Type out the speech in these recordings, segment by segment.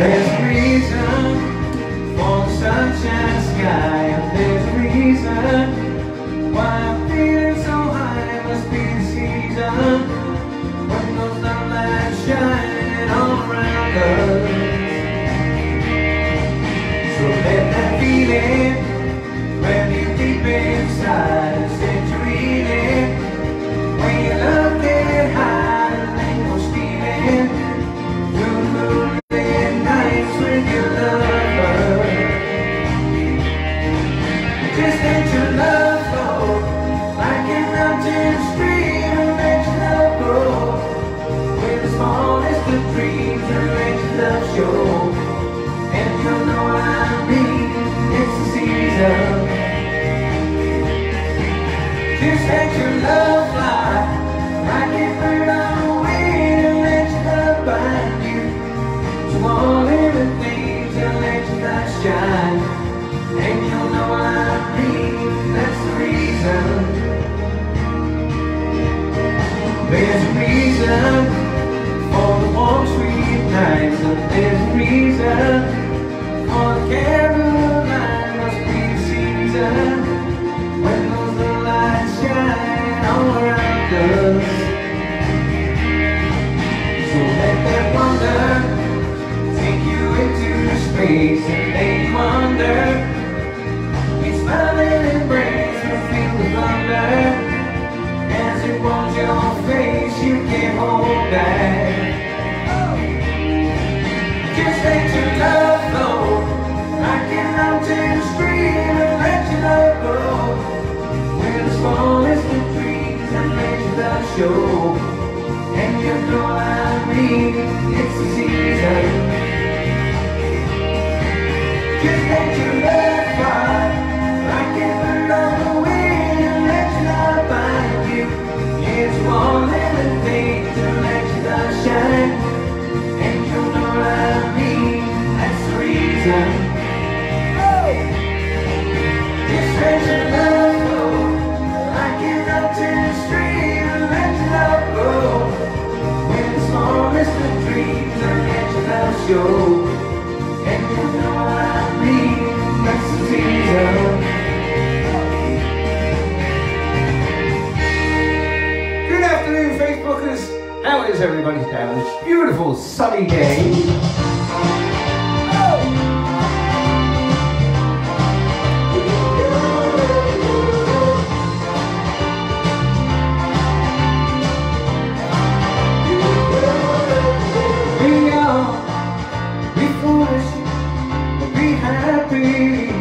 There's a reason for the sunshine sky, and there's a reason why I'm feeling so high. It must be the season when those love lights shine all around us. So let that feeling grab you deep inside and set you reeling. When you love get high and ain't no stealing through the moonlit nights with your lover. Just let your love flow like a mountain stream, and let your love grow with the smallest of dreams, and let your love show. And you'll know what I mean, it's the season. Just let your love fly like a bird on the wing, and let your love bind you to all living things, and let your light shine. And you'll know what I mean, that's the reason. There's a reason for the warm sweet nights, and there's a reason for the candlelight. Must be the season when those little lights shine all around us. So let that wonder take you into space, and make you wonder. We smiling embrace will feel the thunder as it warms your face. You can't hold back. Just let your love flow like a mountain stream, and let your love grow with the smallest of dreams, and let your love show. And you know what I mean, it's the season. Just let your love fly like a bird on the wing, and let your love find you. It's one living things, and let your love shine. And you know what I mean, that's the reason. Just let your love flow like a mountain stream, and let your love grow with the smallest of dreams, and let your love show. And you know what I mean, that's the season. Good afternoon, Facebookers. How is everybody down? It's a beautiful sunny day. Be foolish, be happy.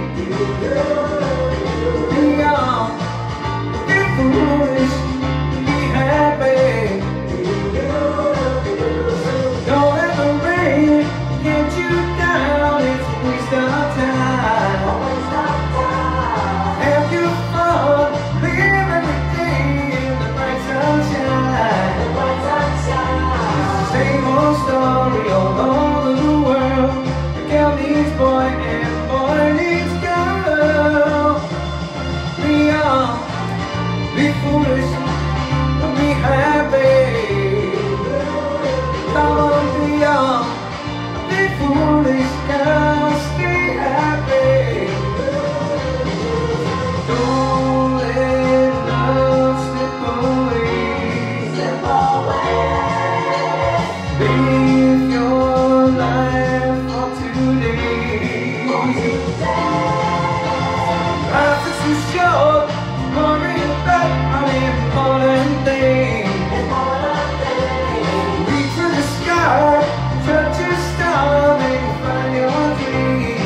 Be young, be foolish, be happy. Don't let the rain get you down, it's a waste of time. Have your fun, live every day in the bright sunshine. It's the same old story all over the world. A girl needs boy and boy needs girl. Be young, be foolish, be happy. Come on, be young, be foolish, girl, stay happy. Don't let love slip away. Live your life for today. Life is too short, worry about unimportant things. Reach for the sky, touch a star, and find your dream.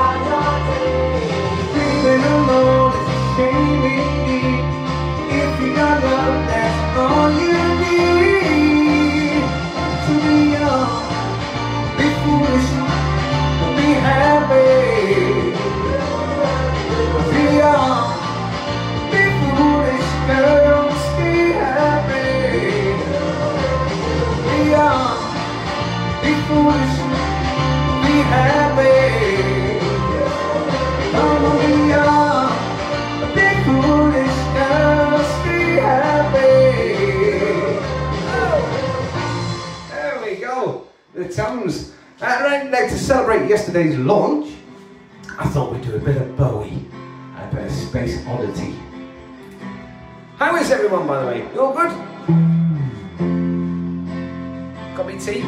Feeling alone is a shame indeed. If you got love, that's all you need. To be young, be foolish, be happy. Be young, be foolish, girl, stay happy. Be young, be foolish, be happy. Come on, be young, be foolish, girl, stay happy. There we go. The tones Right, like to celebrate yesterday's launch, I thought we'd do a bit of Bowie and a bit of Space Oddity. How is everyone, by the way? You all good? Got me tea?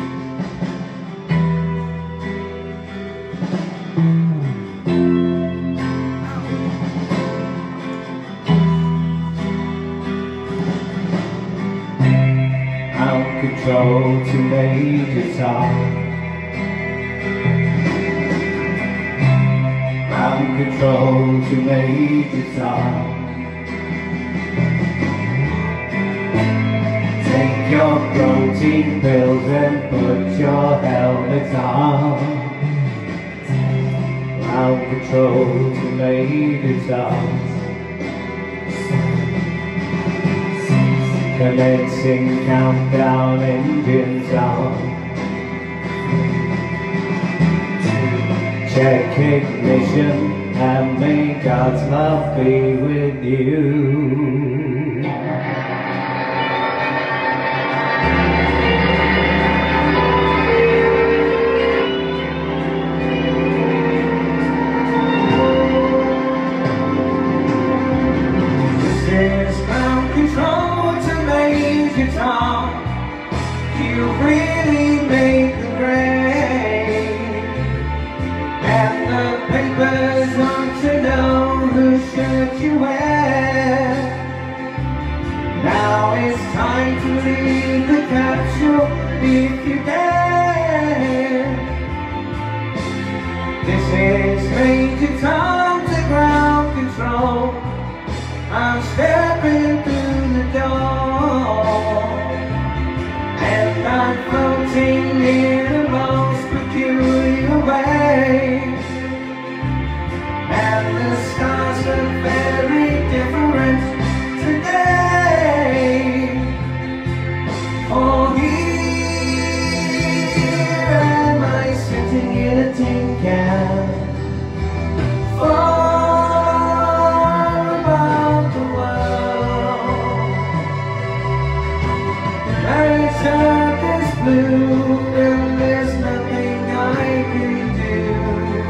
Out control to Major Tom. Ground control to Major Tom. Take your protein pills and put your helmet on. Ground control to Major Tom. Commencing countdown, engines on. Check ignition and may God's love be with you. This is ground control to Major Tom. You really make the grade. And the papers want to know whose shirt you wear. Now it's time to leave the capsule if you dare. This is Major Tom to ground control. I'm stepping through the door, and I'm floating in the most peculiar way. And the stars look very different today. For here am I sitting in a tin can, far above the world. Earth is blue and there's nothing I can do.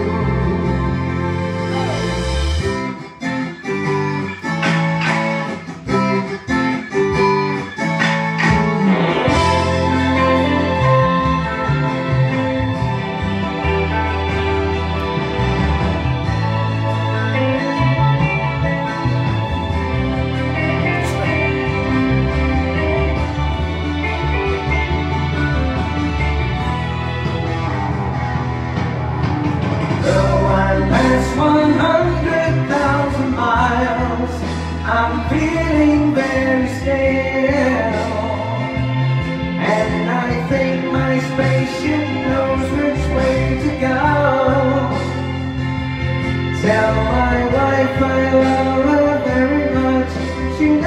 Though I pass 100,000 miles, I'm feeling very still. And I think my spaceship knows which way to go. Tell my wife I love her very much, she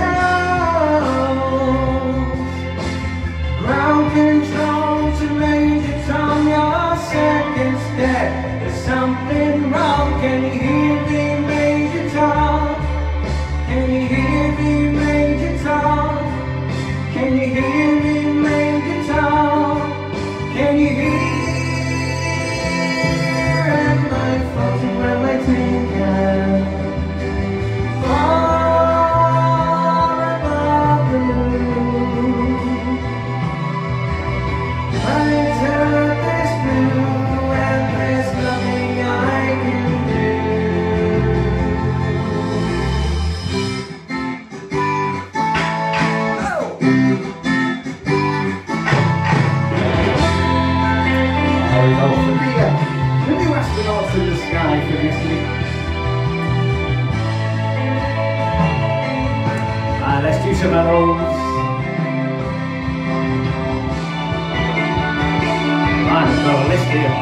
knows. Ground control to Major Tom, your second's dead. There's something wrong, can you hear me, Major Tom? Can you hear me, Major Tom? Can you hear me, Major Tom? Can you hear? Am I floating around my tin can? Far above the moon. My earth is blue and there's nothing I can do. Oh! The new astronauts in the sky for this week. Let's do some of those. I've got a list here.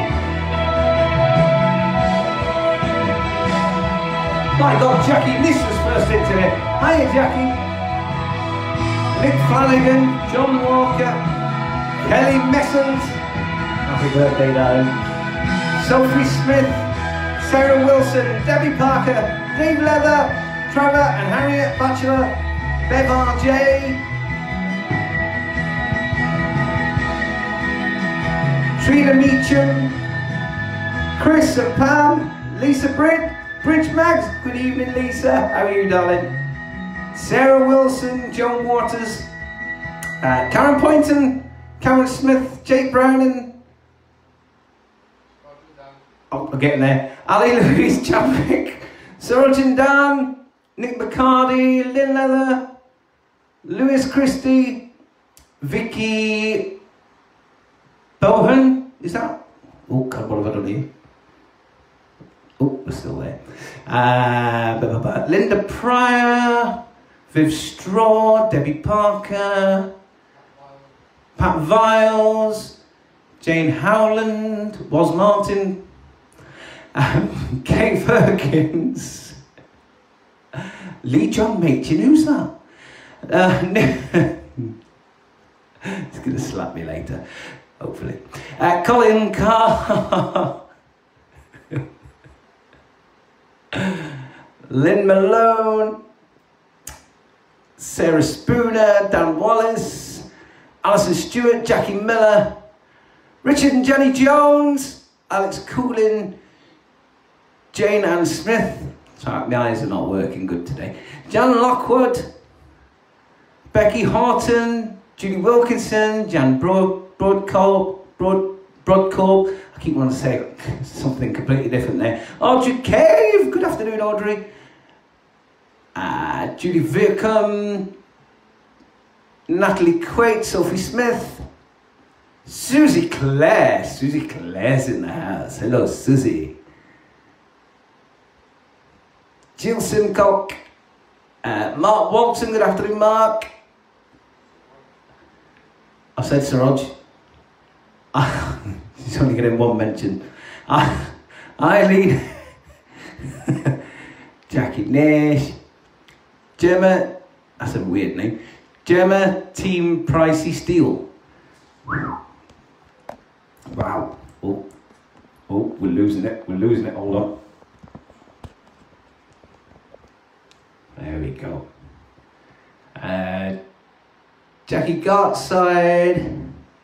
My God, Jackie Niss was first in today. Hiya, Jackie. Nick Flanagan, John Walker, Kelly Messens. Happy birthday, darling. Sophie Smith, Sarah Wilson, Debbie Parker, Dave Leather, Trevor and Harriet Batchelor, Bev RJ, Trina Meacham, Chris and Pam, Lisa Britt, Bridge Mags, good evening Lisa, how are you darling? Sarah Wilson, Joan Waters, Karen Poynton, Cameron Smith, Jake Browning, oh, we're getting there, Ali Louise Chadwick, Sarojin Dan, Nick McCarty, Lynn Leather, Lewis Christie, Vicky Bohan, is that? Oh God, what have I done here? Oh, we're still there. Linda Pryor, Viv Straw, Debbie Parker, Pat Viles, Jane Howland, Woz Martin, Kay Perkins, Lee John Machin, who's that? He's going to slap me later, hopefully. Colin Carr, Lynn Malone, Sarah Spooner, Dan Wallace, Alison Stewart, Jackie Miller, Richard and Jenny Jones, Alex Coolin, Jane Ann Smith, sorry, my eyes are not working good today, Jan Lockwood, Becky Horton, Judy Wilkinson, Jan Broadcorp, I keep wanting to say something completely different there. Audrey Cave, good afternoon Audrey. Judy Veercom, Natalie Quaid, Sophie Smith, Susie Clare's in the house. Hello Susie. Jill Simcock, Mark Walton, good afternoon Mark. I said Siraj. He's only getting one mention. Eileen, Jackie Nash, Gemma, that's a weird name. Gemma Team Pricey Steel. Wow. Oh, we're losing it. Hold on. There we go. Jackie Gartside,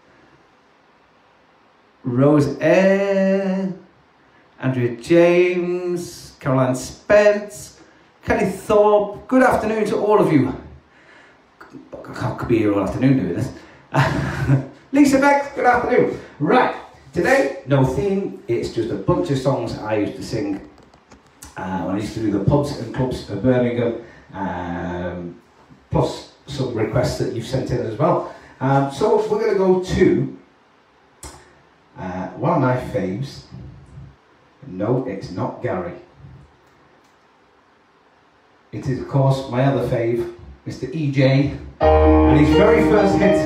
Rose Eyre, Andrea James, Caroline Spence, Kelly Thorpe, good afternoon to all of you. I could be here all afternoon doing this. Lisa Beck, good afternoon. Right, today, no theme, it's just a bunch of songs I used to sing when I used to do the pubs and clubs of Birmingham, plus some requests that you've sent in as well. So we're going to go to one of my faves. No, it's not Gary. It is, of course, my other fave, Mr. EJ, and his very first hit.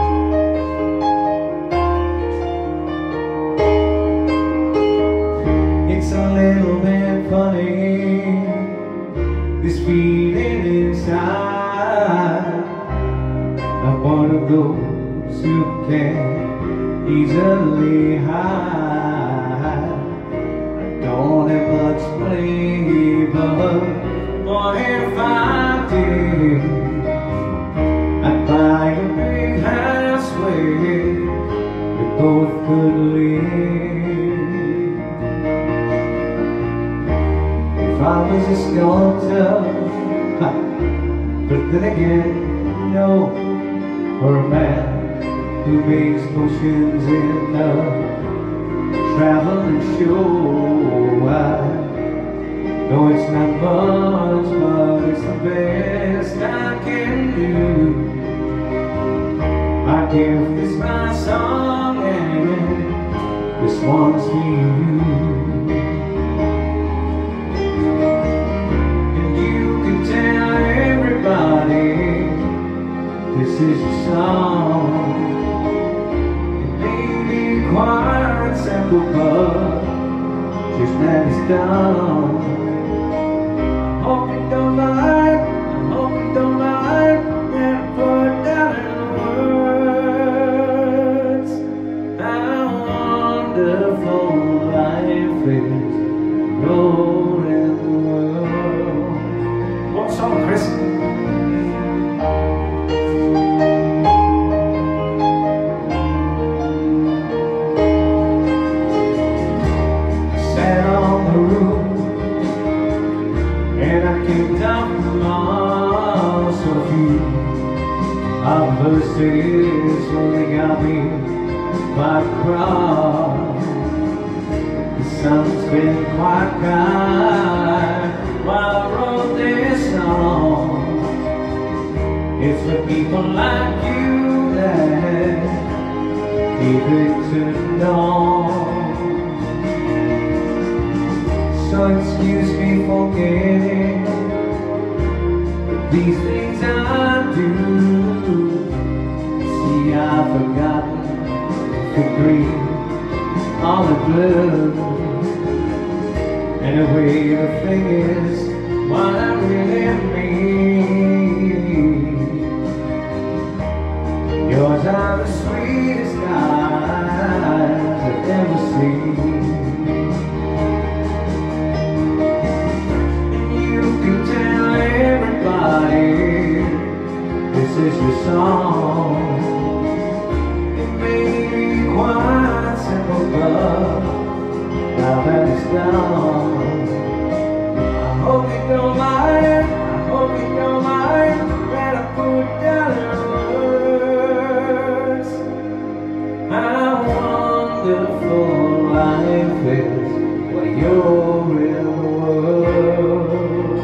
It's a little bit funny, this feeling inside of one of those who can easily hide. I don't have much flavor, but if I did, I'd buy a big house where we both could live. If I was a sculptor, but then again, no, or a man who makes potions in the travel and show. No, it's not much, but it's the best I can do. My gift is my song, and this one's for you. And you can tell everybody this is your song. It may be quiet and simple, but just let it's done. I hope you don't mind, I hope you don't mind when I put down in words how wonderful life is, rolling the world. What song, Chris? crowd. The sun's been quite kind while I wrote this song. It's for people like you that keep it turned on. So excuse me for getting these things I do. See, I've forgotten the green on the blue. Anyway, the thing is, what I really mean, yours are the sweetest eyes I've ever seen. And you can tell everybody this is your song. It may be quite simple, but now that it's done, I hope you don't mind, I hope you don't mind that I put down in words how wonderful life is when you're in the world.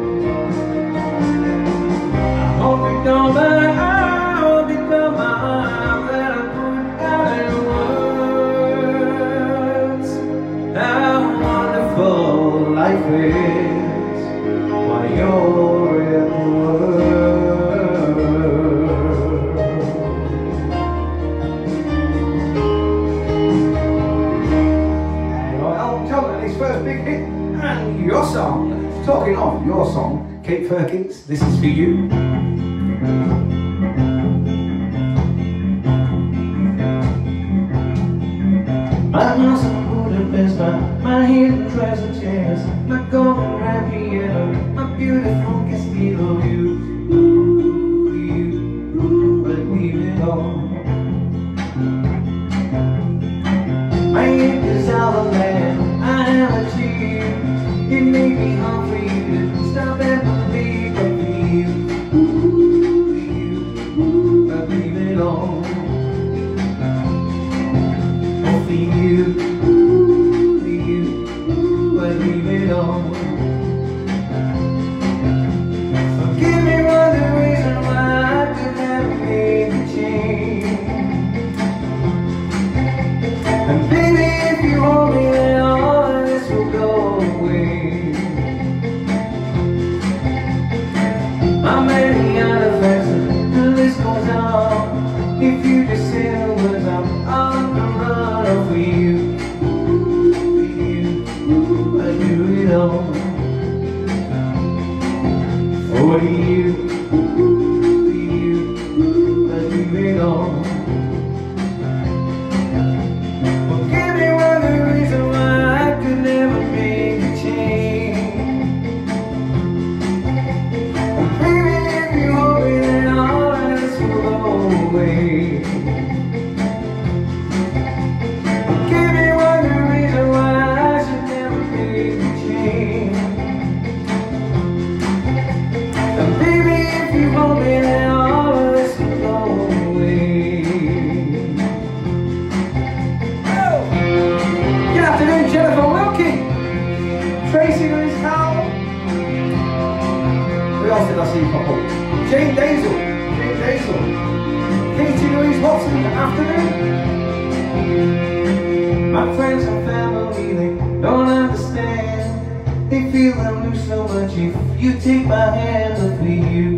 I hope you don't mind, I hope you don't mind that I put down in words how wonderful life is while you're in the world. Elton John and his first big hit, and your song. Talking of your song, Kate Perkins, this is for you. My house in Budapest, my hidden treasure chest, my golden grand piano, my beautiful Castillo, you, but leave it all. My acres are the land I have achieved. It may be hard for you to stop and believe, but but leave it all. Oh, for you, but leave it all. Forgive me for the reason why I could never make a change. And baby, if you hold me, then all of this will go away. How many other faces, the list goes on. If you just say the words, I'm on the run over you. I do it all. For you, I do it all. Forgive me for the reason why I could never make a change. And baby, if you hold me, then all of this will go away. Forgive me for the reason why I should never make a change. And baby, if you hold me, then all of this will go away. Good afternoon, Jennifer Wilkie, Tracy Louise Cowell. Who else did I see pop up? Jane Daisel, Katie Louise Watson, good afternoon. My friends and family, they don't understand. They feel I lose so much if you take my hand. But for you,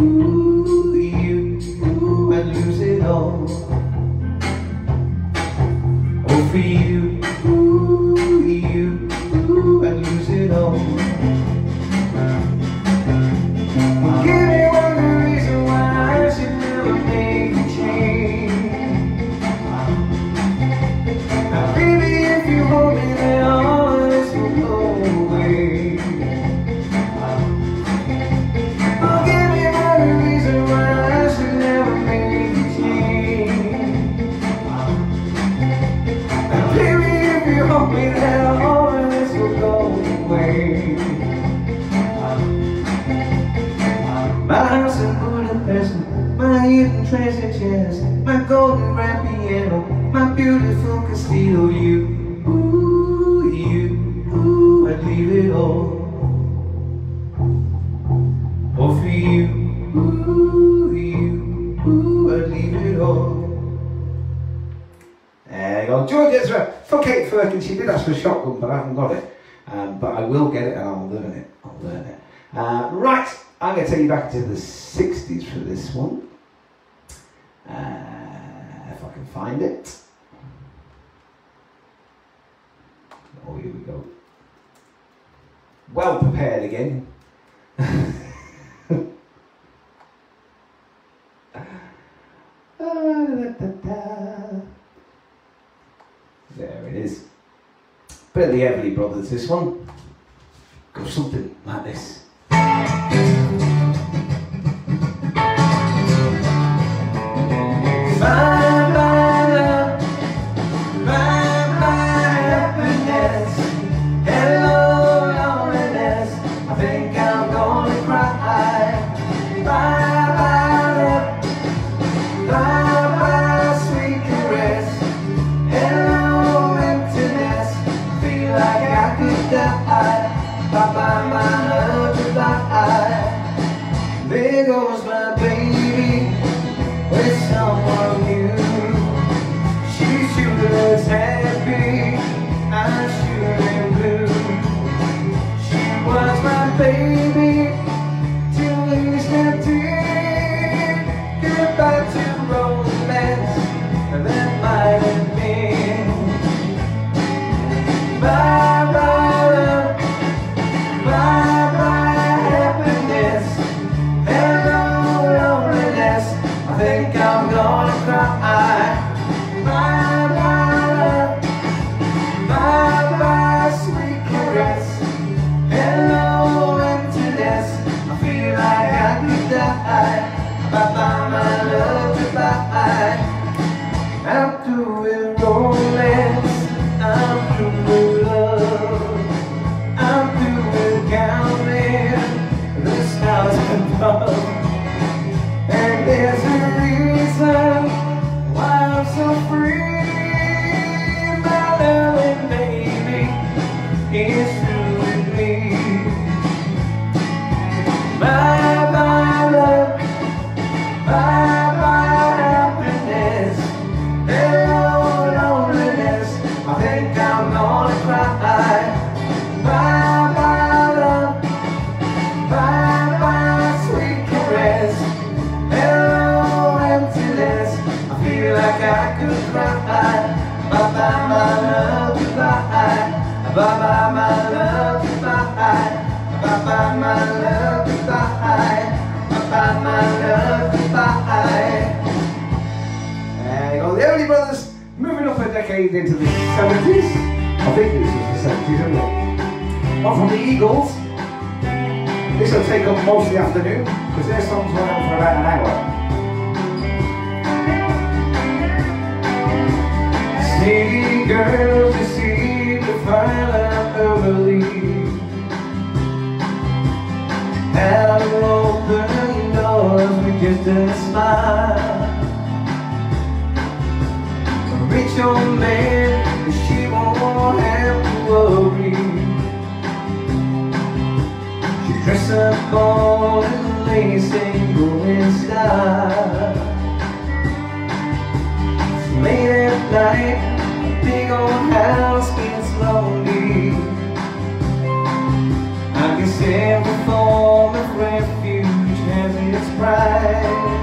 I'd lose it all. Oh, for you, I'd lose it all. Give me one good reason why I should never make a change. Now baby, if you hold me, then all of this will go away. Oh, give me one good reason why I should never make a change. Now baby, if you hold me, then all of this will go away. My house in Budapest, my hidden treasure chest, my golden grand piano, my beautiful feel you, ooh, I'd leave it all. Oh, for you, ooh, I'd leave it all. There you go. George Ezra for Kate Firkin. She did ask for a shotgun, but I haven't got it. But I will get it and I'll learn it. Right, I'm going to take you back to the 60s for this one. If I can find it. Oh, here we go. Well prepared again. There it is. Bit of the Everly Brothers, this one. Goes something like this. There goes my baby with someone new. She sure looks happy, I'm sure and blue. She was my baby till we stepped in. Goodbye to romance, that might have been. Bye bye love, bye bye happiness. I think I'm gonna cry. Bye bye love, bye bye sweet caress. Hello emptiness, I feel like I could die. Bye bye my love, goodbye. I'm through with romance, I'm through with love, I'm through with counting the stars above. And there's a reason why I'm so free. My loving baby is through with me. Bye bye love, bye bye happiness. Hello loneliness, I think I'm gonna cry. Bye bye love, bye bye sweet caress. Like I could cry. Bye bye my love, goodbye. Bye bye my love, goodbye. Bye bye my love, goodbye. Bye bye my love, goodbye. There you go, the Everly Brothers moving up a decade into the 70s. I think this was the 70s, isn't it? One from the Eagles. This will take up most of the afternoon because their songs went on for about an hour. City girls deceive to find out early. Out of open doors with just a smile. A rich old man, but she won't have to worry. She dress up all in lace and golden style. Late at night, a big old house gets lonely. I guess every form of refuge has its price.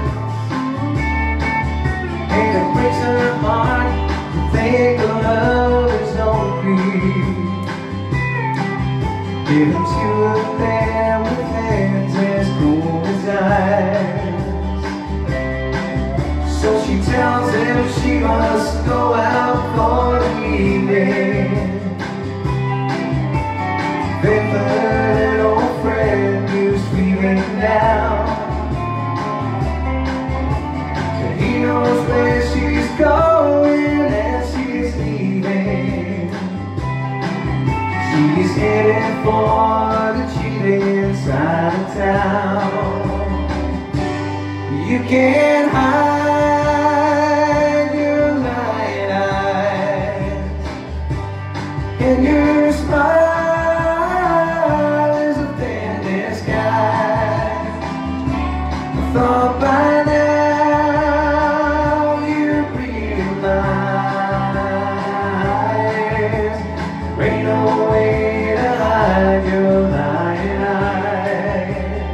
And it breaks her heart to think of lovers only. Given to a man with hands as cool as ice. So she tells him she must go out for the evening. Then that old friend who's feeling down, and he knows where she's going as she's leaving. She's headed for the cheating side of town. You can't hide your lying eyes. And your smile is a thing in sky. I thought by now you'd realize there ain't no way to hide your lying eyes.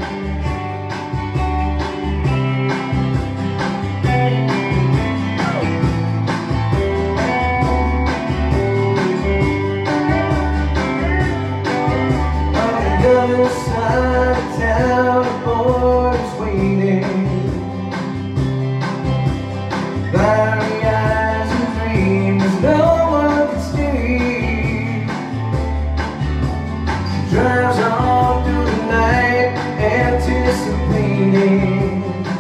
On the other side of town, the board's waiting. Blurry eyes and dreams no one can see. She drives on through the night, anticipating,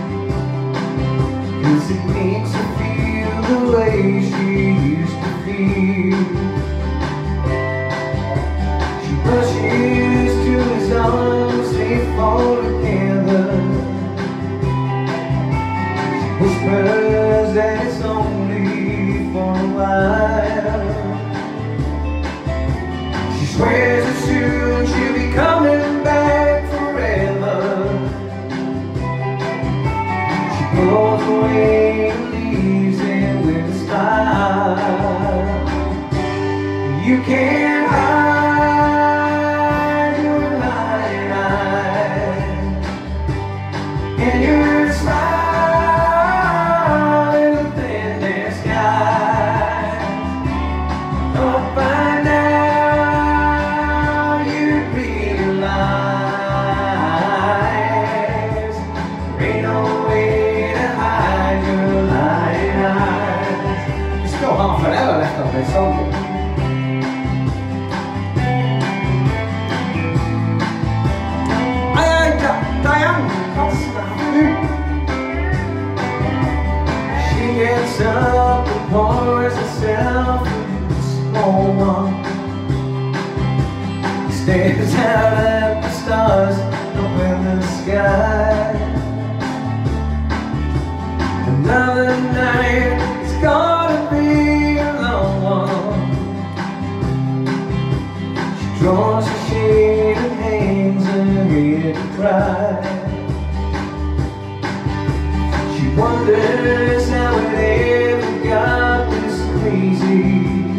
'cause it makes her feel the way she used to feel. She rushes to his arms, they fall together. She whispers that it's only for a while. She swears that soon she'll be coming back forever. She goes away and leaves him with a smile. You can't hide your lying eyes, and your smile is a thin disguise. Oh, by now you'd realize there ain't no way to hide your lying eyes. There's still half an hour left on this song. She gets up and pours herself a small one, stares out at the stars up in the sky. Another night, it's gonna be a long one. She draws a shade and hangs her head to cry. She wonders how it ever got this crazy.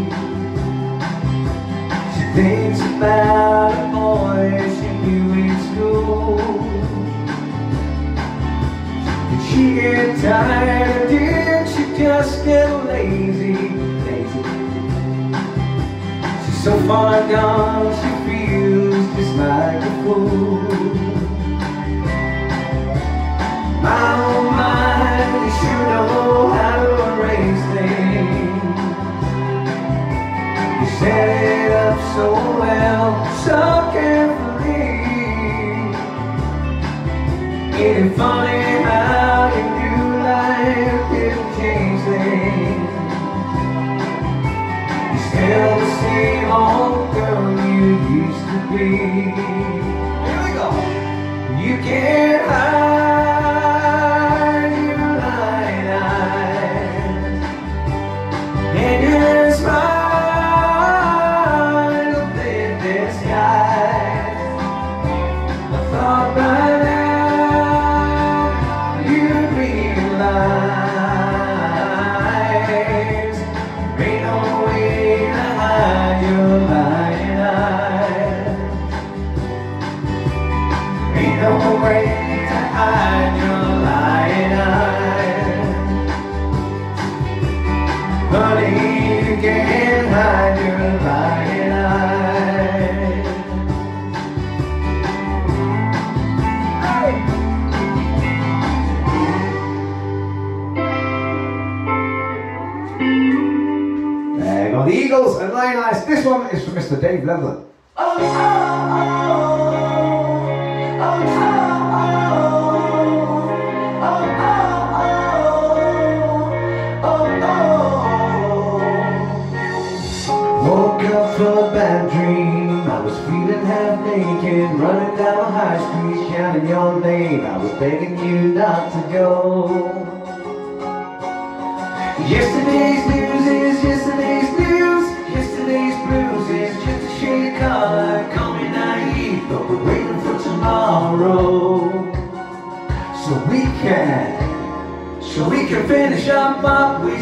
She thinks about a boy she knew in school. Did she get tired or did she just get lazy? She's so far gone she feels just like a fool. Oh my, you sure know how to erase things. You set it up so well, so carefully. Ain't it funny how your new life didn't change things? You're still the same old girl you used to be. Here we go. You can't hide your lying eyes, and your smile is a thin disguise. I thought by now you'd realize there ain't no way to hide your lying eyes. There ain't no way to hide your lying eyes. Honey, you can't hide your lying eyes. Hey. There you go, the Eagles and Lying Eyes. This one is from Mr. Dave Levlin. Oh, oh, oh, oh, woke up from a bad dream. I was feeling half naked, running down the high street, counting your name. I was begging you not to go. Yesterday's news is yesterday's news. Yesterday's blues is can, so we can finish up what we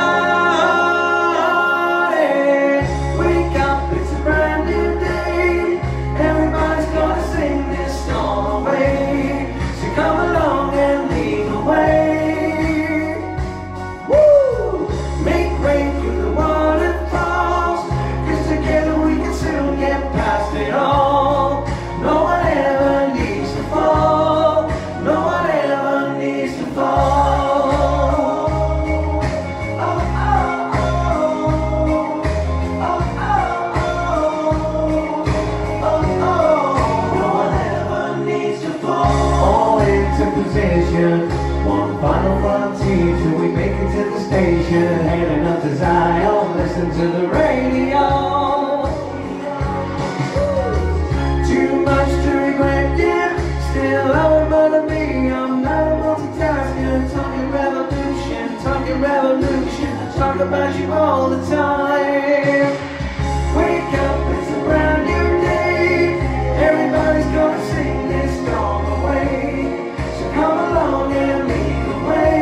started. Wake up, it's a brand new day. Everybody's gonna sing this song away. So come along and lead the way. Woo! Make way through the waterfalls, 'cause together we can soon get past it all. No one ever needs to fall. No one ever needs to fall. Oh, oh, oh. Oh, oh, oh. Oh, oh. No one ever needs to fall. All into position, one final frontier till we make it to the station. Heading up to Zion, listen to the radio. Too much to regret, yeah. Still I remember me, I'm not a multitasker. Talking revolution, talk about you all the time. Wake up, it's a brand new day. Everybody's gonna sing this song away. So come along and lead the way.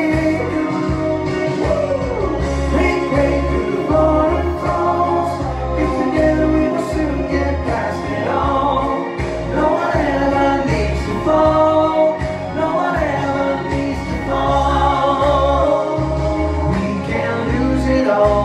Make way through the waterfalls, 'cause together we will soon get past it all. No one ever needs to fall. No one ever needs to fall. We can't lose it all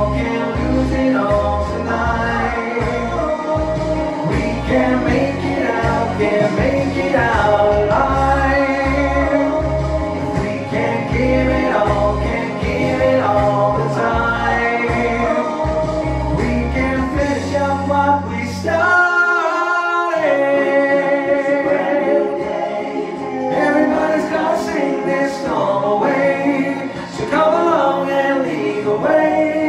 tonight. We can't make it out alive. If we can't give it all the time. We can finish up what we started. Everybody's gonna sing this song away. So come along and lead the way.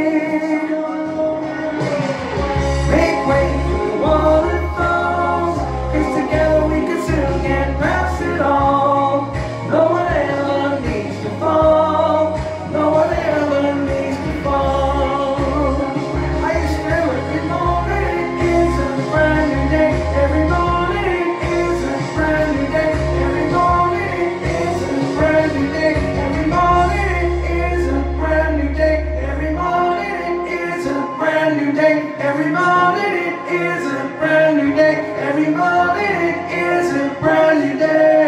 Make way through the waterfalls, 'cause together we can soon get past it all. No one ever needs to fall. No one ever needs to fall. I used to know every morning is a brand new day. Every morning is a brand new day. Every morning is a brand new day. Every morning is a brand new day. Every morning is a brand new day. Every morning is a brand new day. Every morning is a brand new day.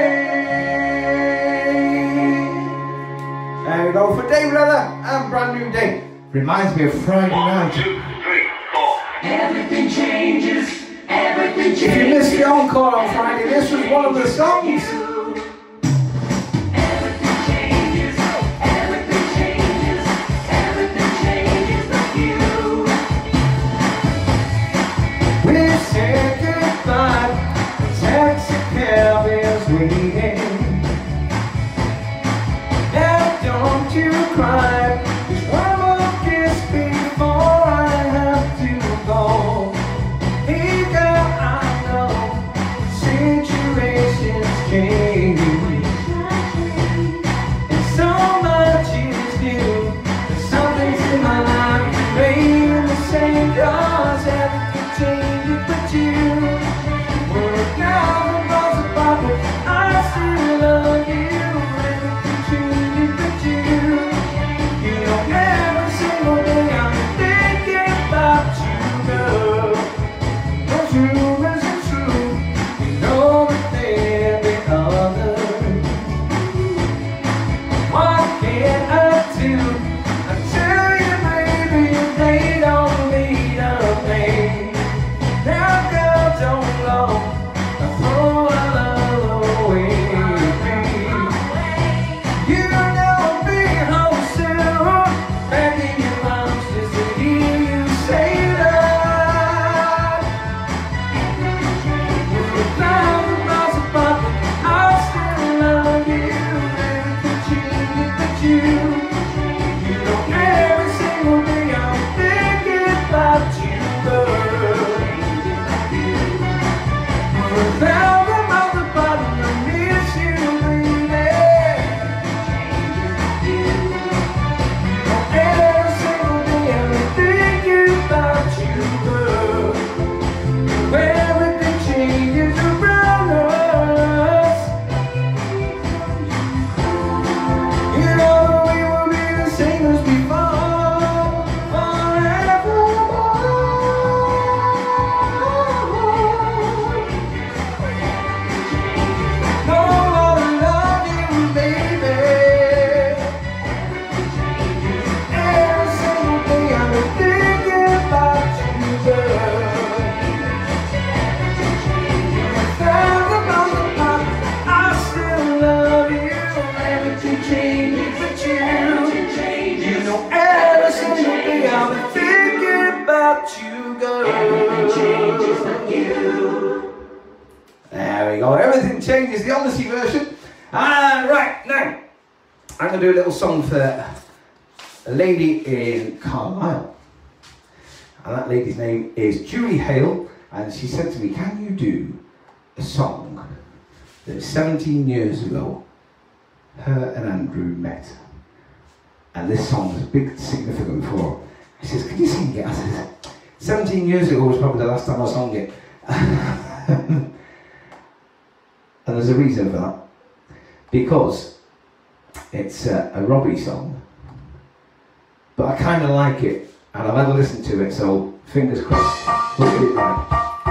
There we go for Dave Leather and Brand New Day. Reminds me of Friday night. 1, 2, 3, 4. Everything changes. Everything changes. If you missed the encore on Friday, this was one of the songs. Everything changes. Everything changes. Everything changes but you. We said goodbye, the taxi cab is waiting. Now don't you cry, just one more kiss before I have to go. Hey girl, I know situations change, and so much is new. There's some things in my life that remain the same, 'cause everything changes but you. We're now the miles apart, but I still love you. Everything changes but you. You know every single day I'm thinking about you, girl. Those rumors are true. You know that there'll be others. What can I do? I tell you, baby, they don't mean a thing. Now, girl, don't go. I throw our love away. You know I'll be home soon, back in your arms just to hear you say that. We're 1,000 miles apart, but I still love you. Everything changes but you. You know every single day I'm thinking about you, girl. We're 1,000 miles apart and I miss you, baby. You know every single day I'm thinking about you, girl. Everything changes around us. but you. There we go. Everything changes, the Odyssey version. Right, now, I'm going to do a little song for a lady in Carlisle. And that lady's name is Julie Hale. And she said to me, can you do a song that 17 years ago, her and Andrew met? And this song was big, significant for her. She says, can you sing it? I said, 17 years ago was probably the last time I sang it. And there's a reason for that. Because it's a Robbie song. But I kind of like it. And I've had to listen to it, so fingers crossed, we'll get it right.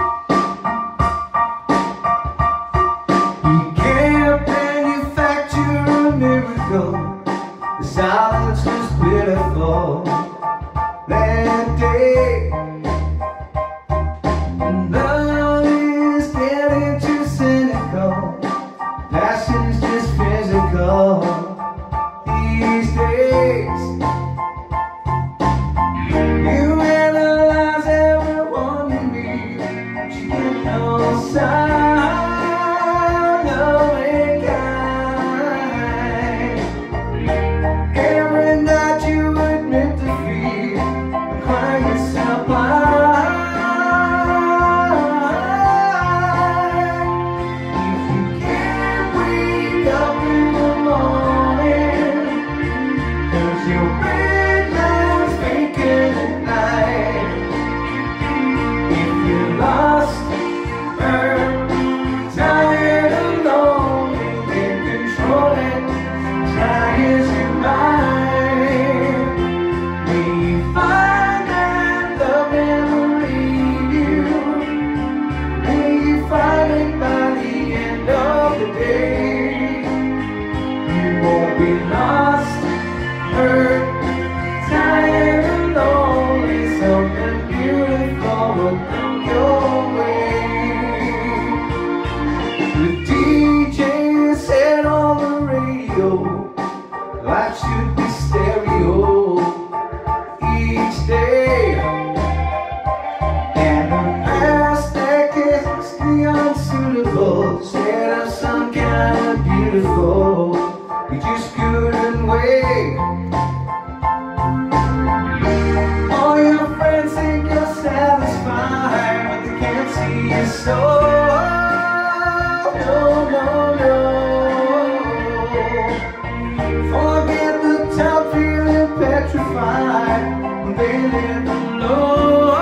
You can't manufacture a miracle. The silence was pitiful that day. Love is getting too cynical. Passion's just physical these days. You analyze everyone you meet, but you get no sign of mankind. Every night you admit defeat and cry yourself blind. If you can't wake up in the morning, 'cause your red line's vacant at night. If you're lost, hurt, tired, alone, you can't control it, try as you might. May you find that love never leave you. May you find it by the end of the day. You won't be lost, hurt, tired and lonely. Something beautiful will come your way. The DJ said on the radio, life should be stereo each day. And the aesthetics, the unsuitable, instead of some kind of beautiful, you just couldn't wait. All your friends think you're satisfied, but they can't see your soul. No, no, no. Forget the town feeling petrified when they live alone.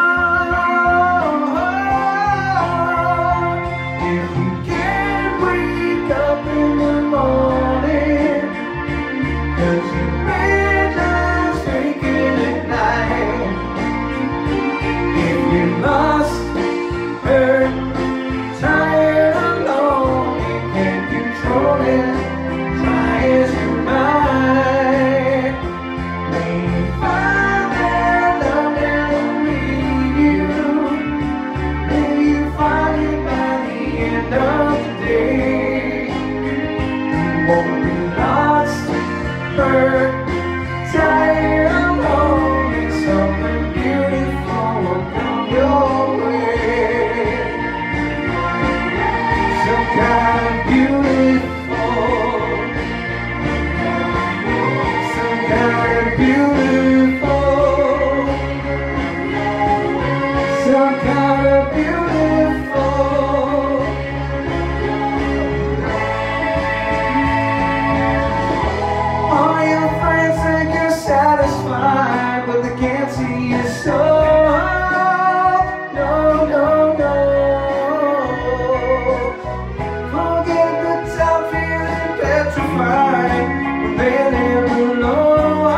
If you can't wake up in the morning, 'cause your red line's vacant at night. If you're lost, hurt, tired, alone, you can't control it, try as you might. May you find that love never leave you. May you find it by the end of the day. You won't be lost, hurt, tired, alone, and something beautiful will come your way. Some kind of beautiful, some kind of beautiful, some kind of beautiful. All your friends think you're satisfied, but they can't see your soul. No, no, no. Forget the town feeling petrified when they live alone.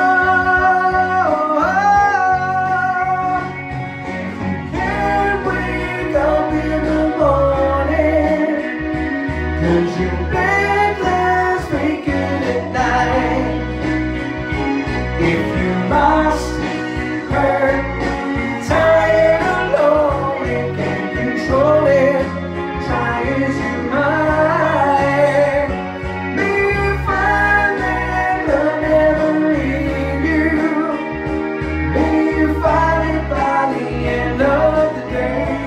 If you can't wake up in the morning, 'cause your bed lies vacant at night. If you're lost, hurt, tired, alone, you can't control it, try as you might. May you find that love never leave you. May you find it by the end of the day.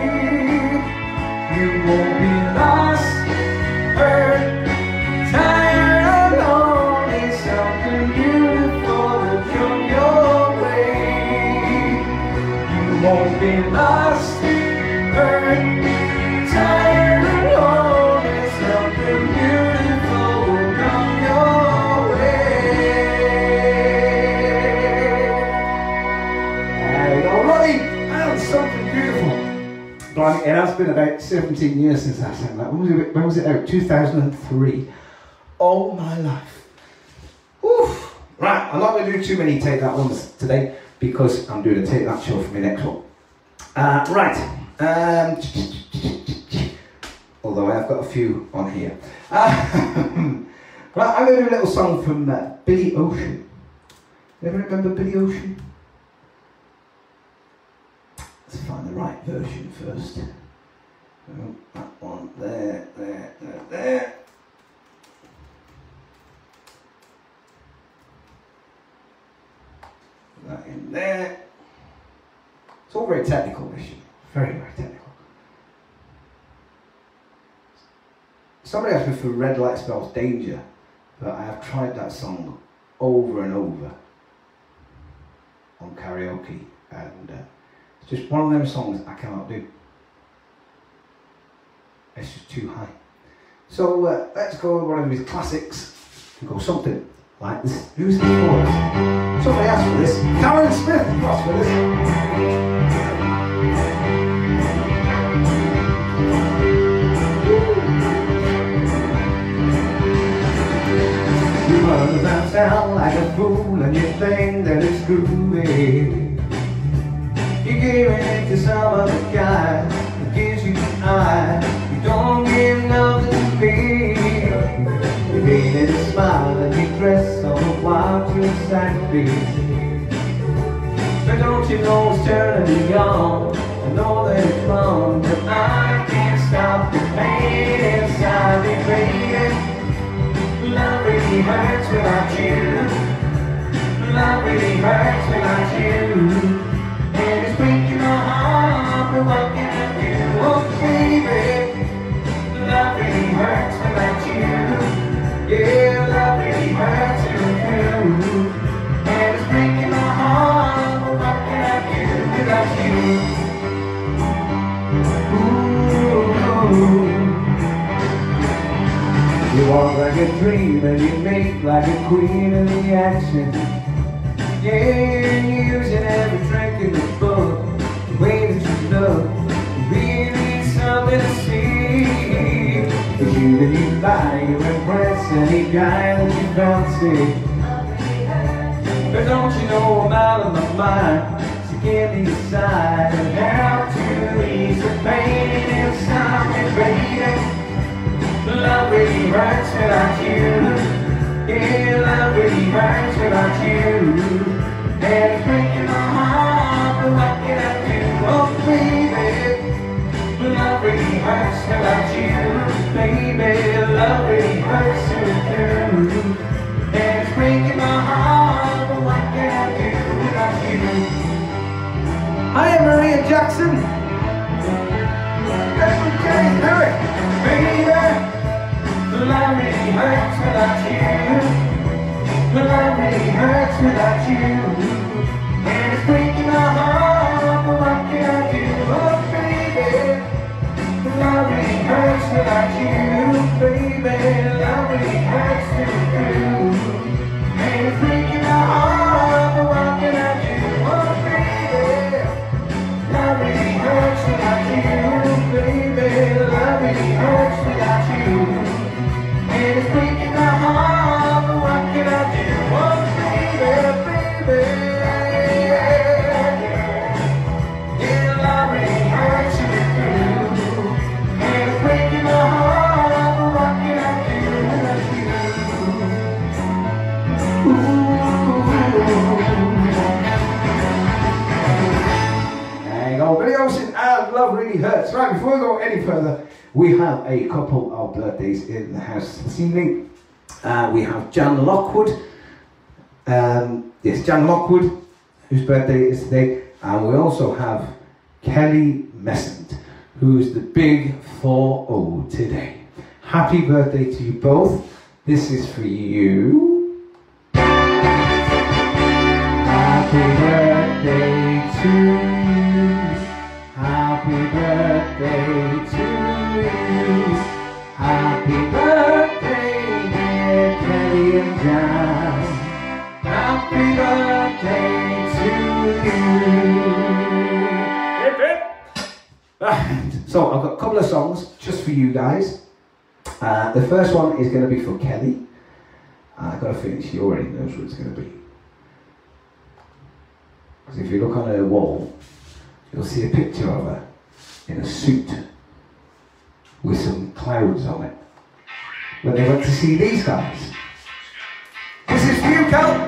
must hurt me. Tired and lonely, something beautiful will come your way. Alright, and something beautiful. Blimey, it has been about 17 years since I sang that. When was it out? 2003. All my life. Oof. Right, I'm not going to do too many Take That ones today because I'm doing a Take That show for my next one. Right. Although I have got a few on here. Right, I'm going to do a little song from Billy Ocean. You ever remember Billy Ocean? Let's find the right version first. Oh, that one there. That in there. It's all very technical, this shit. Very, very technical. Somebody asked me for Red Light Spells Danger, but I have tried that song over and over on karaoke, and it's just one of them songs I cannot do. It's just too high. So let's go with one of his classics and go something like this. Who's this for? Somebody asked for this. Karen Smith asked for this. You run around town like a fool and you think that it's groovy. You give it to some other guy that gives you an eye. You don't give nothing to me. You need a smile and you dress on a wild to sad face. But don't you know it's turning me on? I know that it's wrong, but I can't stop the pain inside me, baby. Love really hurts without you. Love really hurts without you. And it's breaking my heart, but what can I do? Oh baby, love really hurts without you. Yeah, love really hurts without you. And it's breaking my heart, but what can I do without you? Ooh. You walk like a dream and you make like a queen in the action. Yeah, you're using every trick in the book. The way that you look, you really need something to see. But you that you lie, you impress any guy that you fancy. But don't you know I'm out of my mind? So give me a sign and help to ease the pain inside me, baby. Love really hurts without you. Yeah, love really hurts without you. And it's breaking my heart, but what can I do? Oh baby, love really hurts without you. Baby, love really hurts without you. And it's breaking my heart, but what can I do without you? Hi, Maria Jackson. Okay, Eric, baby. Love really hurts without you. Love really hurts without you. And it's breaking my heart, but what can I do? Oh baby, love really hurts without you. Baby, love really hurts without you. And it's breaking my heart, but what can I do? Oh baby, love really hurts without you. Baby, love really hurts without you. And it's breaking my heart, but what can I do? Oh baby, baby. Yeah, love really hurts you through. And it's breaking my heart, but what can I do without you? There you go, Billy Ocean and Love Really Hurts. Right, before we go any further, we have a couple of birthdays in the house this evening. We have Jan Lockwood. Yes, Jan Lockwood, whose birthday is today. And we also have Kelly Messent, who's the big 4-0 today. Happy birthday to you both. This is for you. Happy birthday to you. Happy birthday to you. Happy birthday, dear Kelly and Jan. Happy birthday to you. So I've got a couple of songs just for you guys. The first one is going to be for Kelly. I've got a feeling she already knows what it's going to be. Because if you look on her wall, you'll see a picture of her in a suit with some clouds on it when they went to see these guys. This is for you, Kel.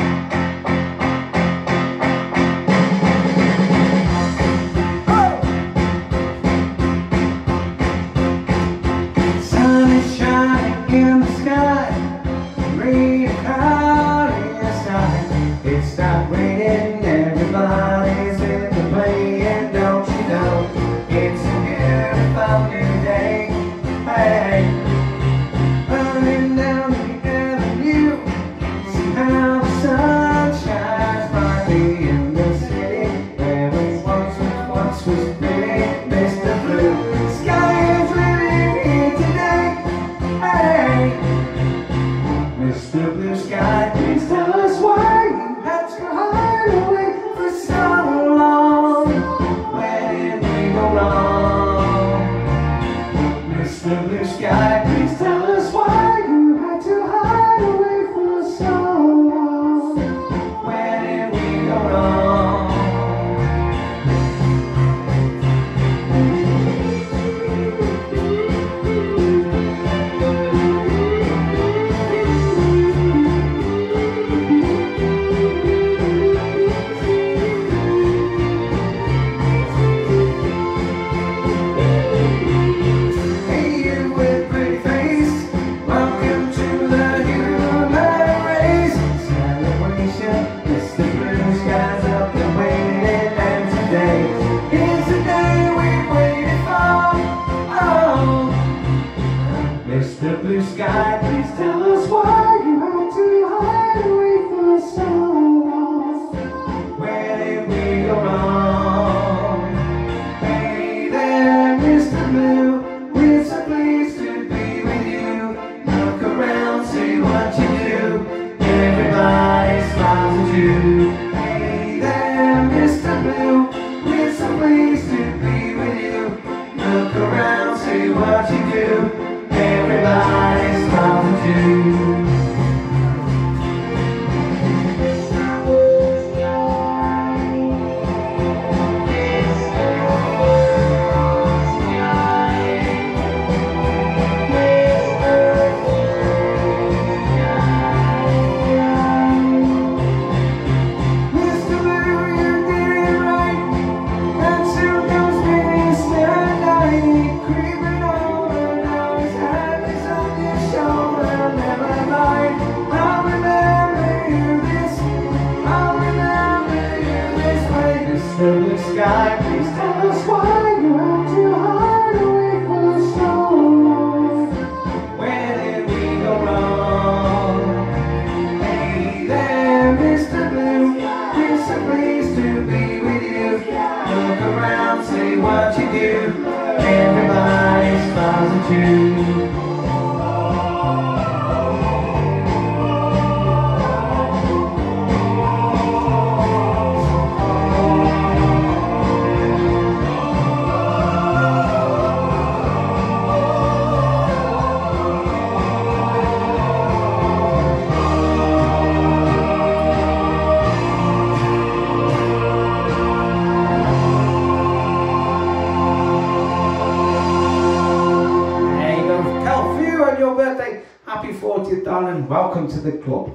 Welcome to the club.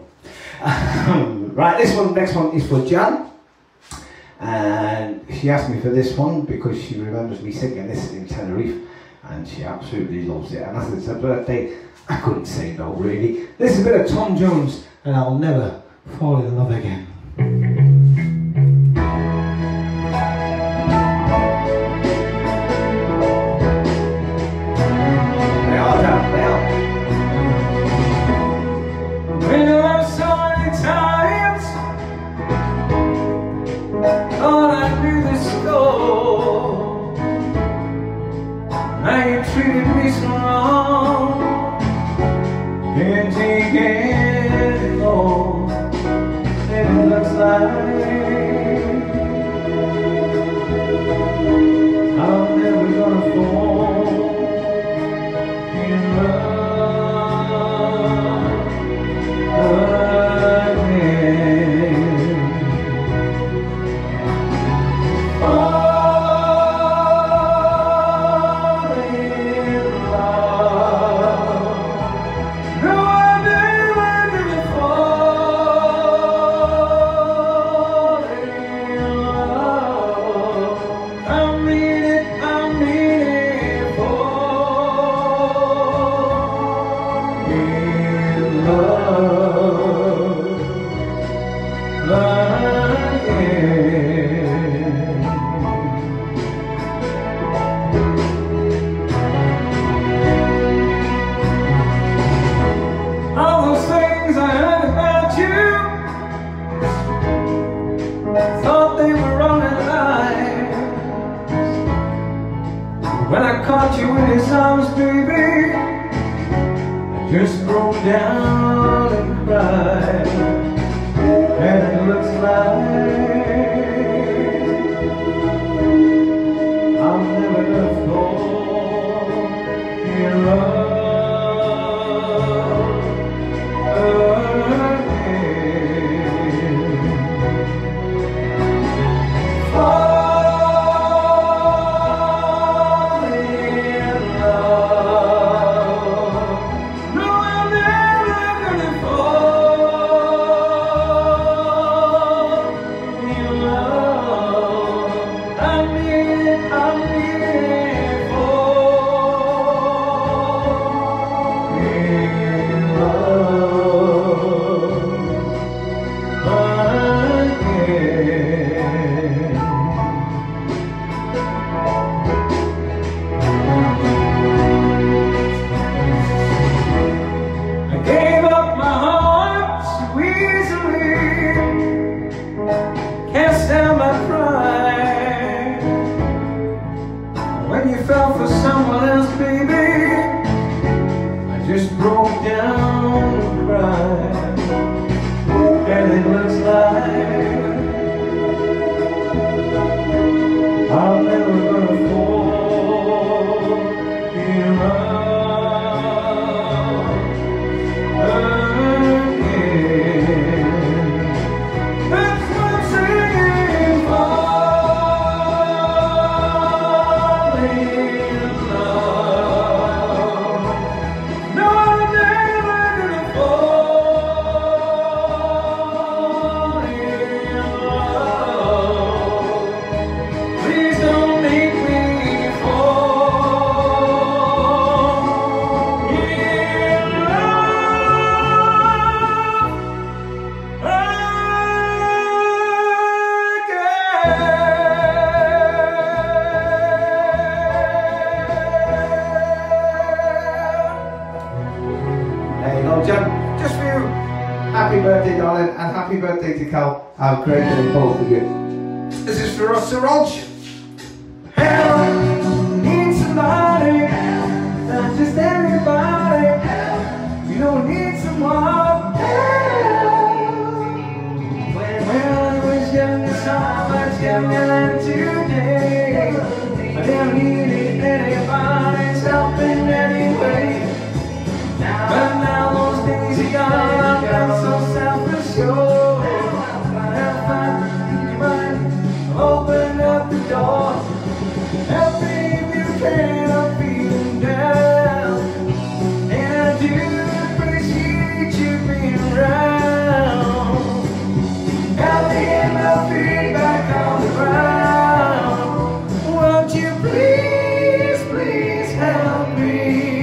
Right, next one is for Jan, and she asked me for this one because she remembers me singing this in Tenerife, and she absolutely loves it. And as it's her birthday, I couldn't say no, really. This is a bit of Tom Jones, and I'll never fall in love again. They are down, they are. All I knew the score. you treated me so wrong. Can't take it anymore. And it looks like I'm never gonna fall in love again. Fall in love. No, I never gonna fall in love. I mean it for in love again. All those things I heard about you, thought they were running lies. When I caught you in his arms, baby, I just broke down and cried. And it looks like I'm never gonna fall in love again. Fall in love. No, I'm never gonna fall in love. I mean it for in love again. I gave up my heart so easily, cast down my pride. When you fell for someone else, baby, I just broke down and cried. And it looks like I'm never gonna fall in love again. That's what I'm singing, fall in love. No, I'm never gonna fall in love. Please don't make me fall in There you go, Jen. Just for you. Happy birthday, darling, and happy birthday to Cal. How great are both of you. This is for us, Sir Rog. Help, need somebody, not just anybody. You don't need someone. When I was young, so much younger than today, I never needed anybody's help in any way. But now those days are gone, I've got so self-assured. I'll find you right, open up the door. Help me if you can, I'm feeling down. And I do appreciate you being around. Help me get my feet back on the ground. Won't you please, please help me?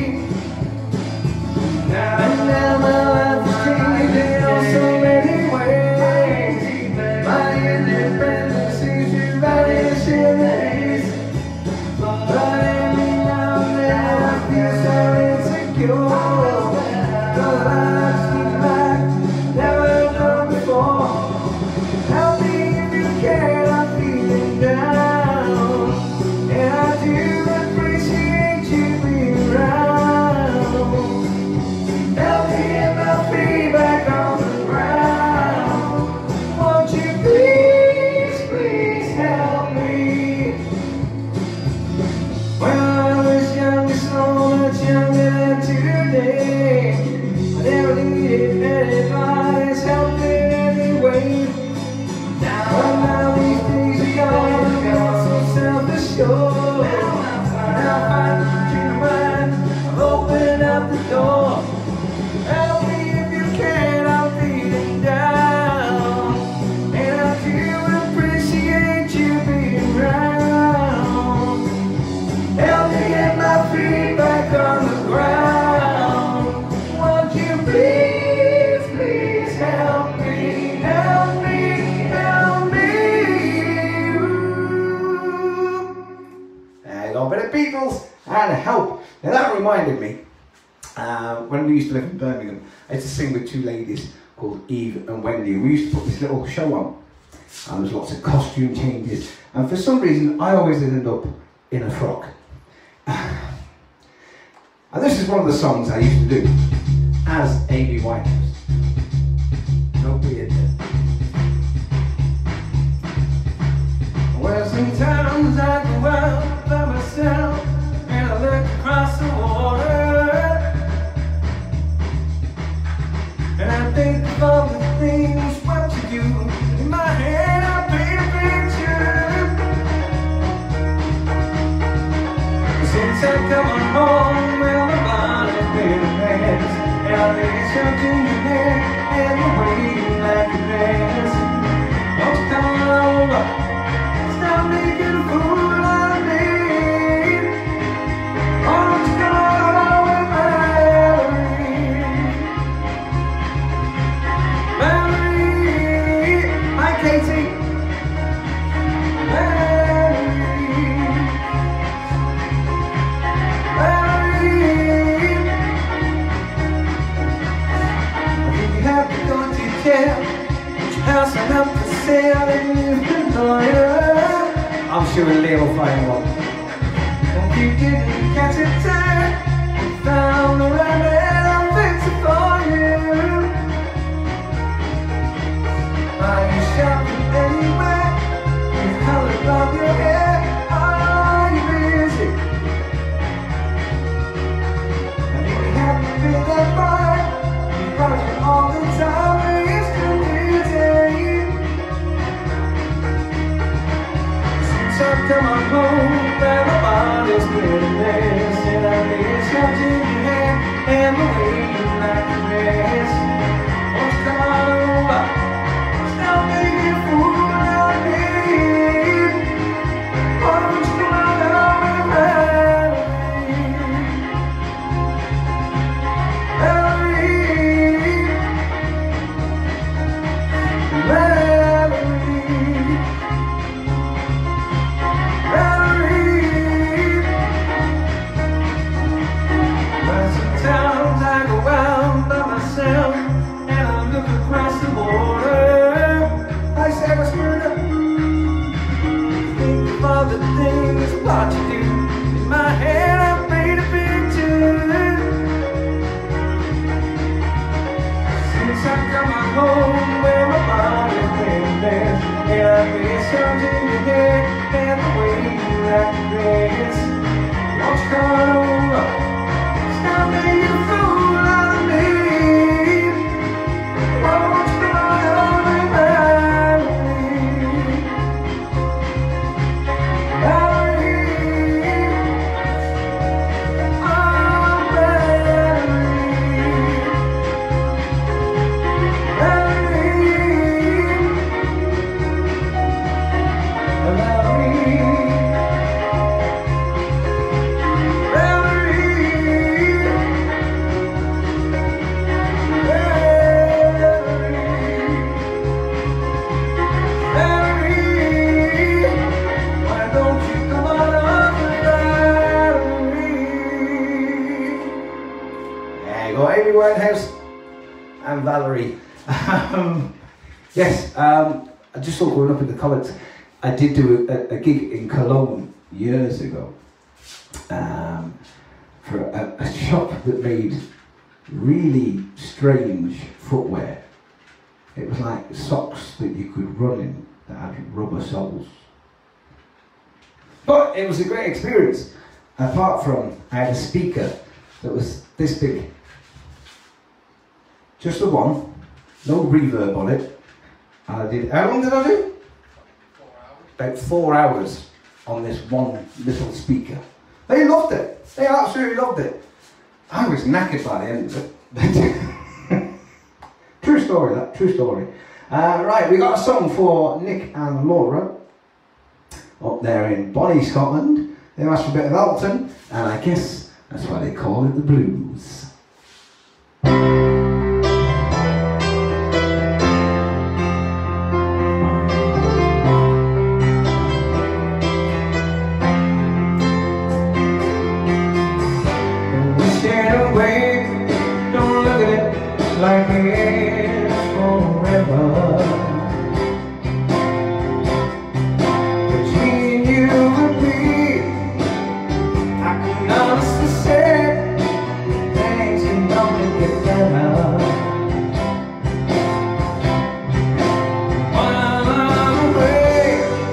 And now my life is changing in so many ways. My independence seems to vanish in the haze. But every now and then I feel so insecure. The lights keep back, never done before. Help me if you can, I'm feeling down. And I do appreciate you. Now I find the change of mind. I've opened up the door. Help me if you can, I'm feeling down. And I do appreciate you being around. Help me get my feet back on the ground. Won't you please, please help me, help me, help me. There you go, a bit of Beatles and Help. Now that reminded me, when we used to live in Birmingham, I used to sing with two ladies called Eve and Wendy. We used to put this little show on, and there was lots of costume changes, and for some reason I always ended up in a frock. And this is one of the songs I used to do as Amy Winehouse. No beard then. Well, sometimes I go out by myself and I look across the water, and I think of all the things what you do. In my head I paint a picture. Since I come on home, well, my body's been a mess, and I lay yourself in your bed and the way you like your dress. Won't you come on over? Stop making a fool out of me. Won't you come on over, Valerie? Valerie, hi Katie. House and up for sale and you've been lawyer. I'm sure Leo will find one. Won't you didn't catch it time? You found the right man, I'll fix it for you. Are you shopping anywhere? The color of your hair, are you busy? And if you haven't been that far, you brought you all the time. Come on home, and my body's been a mess, and I miss your ginger hair and the way you like your dress. Won't you come on over? Stop making a fool out of me. Won't you come on over, Valerie? What you do in my head, I paint a picture. Since I come home, where my body's been a mess, and I miss something in your hair and the way you like your dress. Won't you come on over? Stop making a fool out of me. Won't you come on over, Amy Winehouse and Valerie. Yes, I just saw growing up in the comments, I did do a gig in Cologne years ago for a shop that made really strange footwear. It was like socks that you could run in that had rubber soles. But it was a great experience. Apart from, I had a speaker that was this big. Just the one, no reverb on it. And I did, how long did I do? 4 hours. About 4 hours on this one little speaker. They loved it. They absolutely loved it. I was knackered by the end of it. True story, that. True story. Right, we got a song for Nick and Laura up there in Bonnie, Scotland. They asked for a bit of Elton, and I guess that's why they call it the blues. Like it's forever between you and me. I can honestly say things can only get better. While I'm away,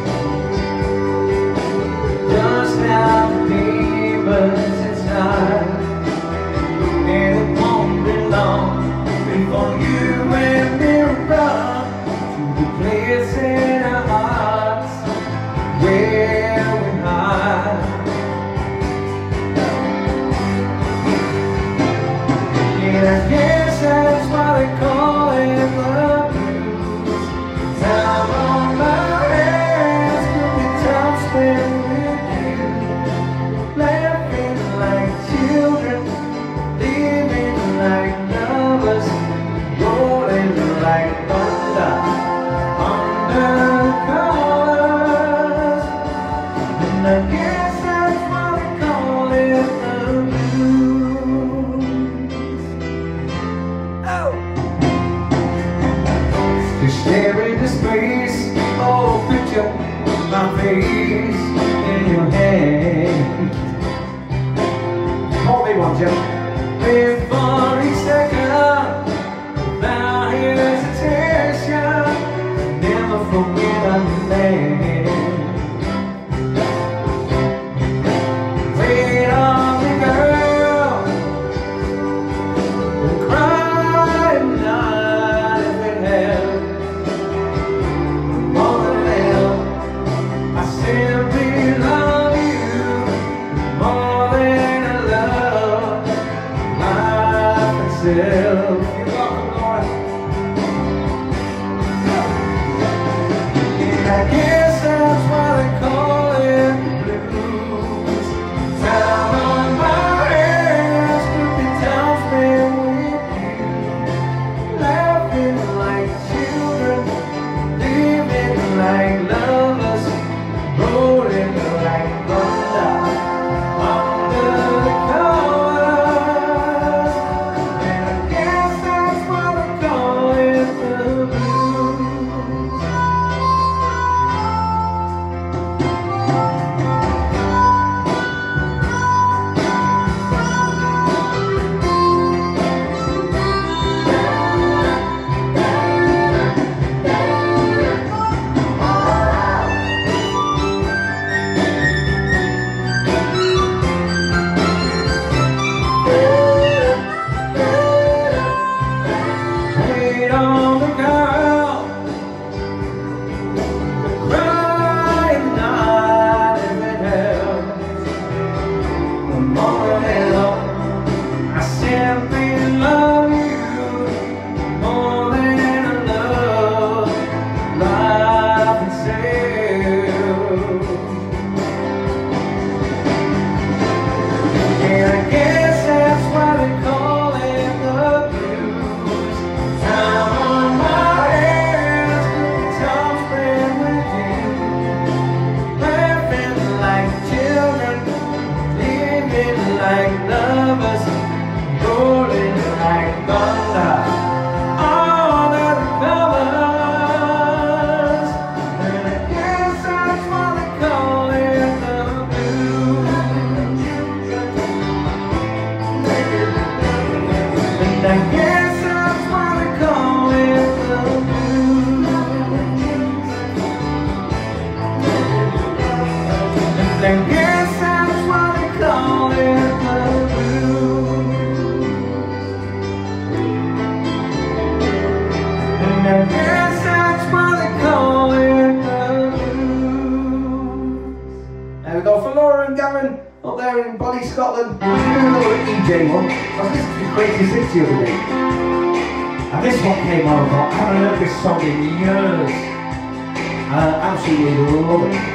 just have the demons inside, and it won't be long before you and me run to the place in our hearts where we hide. And I guess that's why they call it the blues. Time on my hands could be time spent with you, laughing like children, living like lovers, rolling like thunder under the covers. And I guess that's why we call it the blues. Oh! To stare into space, oh, picture my face in your hand. Call me one, Jim. Live for each second without hesitation, never forget our name. Wait on me, girl, and cry not if it helps. More than hell, I simply love you more than I love life itself. You're welcome, Lord. And I guess that's why they call it the blues. Time on my hands could be time spent with you, laughing like children, living like lovers, rolling like thunder under the covers. And I guess that's why they call it the blues. Wait on the girl, crying not if it helps. More than hell, I simply love you more than I love life itself. And I guess that's why they call it the blues. Time on my hands could be time spent with you, laughing like children, living like lovers, rolling like thunder under the covers. And I guess that's why they call it the blues. And I guess that's why they call it the blues. And I guess that's why they call it the blues. Darren, up there in Bonnie, Scotland. I was doing a little EJ one. I was listening to Crazy Six the other day. And this one came on, I thought, I haven't heard this song in years. And I absolutely love it.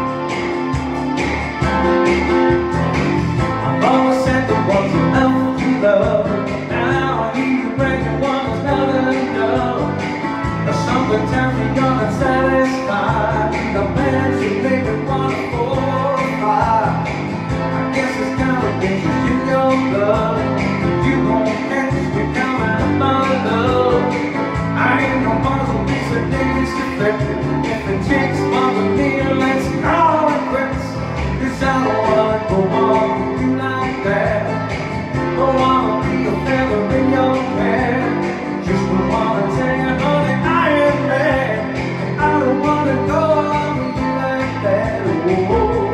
I've always said the ones you love to love. Now I need to break the one that's not enough. There's something tells me you're not satisfied. The man should make it 1, 4, or 5. I guess it's complications in your blood. You won't catch me coming my love. I ain't no puzzle piece of days defective. If it takes more than me, let's call it quits. 'Cause I don't wanna go on with you like that. Don't wanna be a feather in your hair. Just don't wanna tell you, honey, I am mad. I don't wanna go on with you like that. Whoa.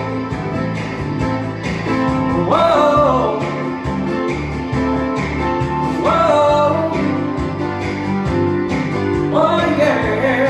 Whoa. Whoa. Oh yeah.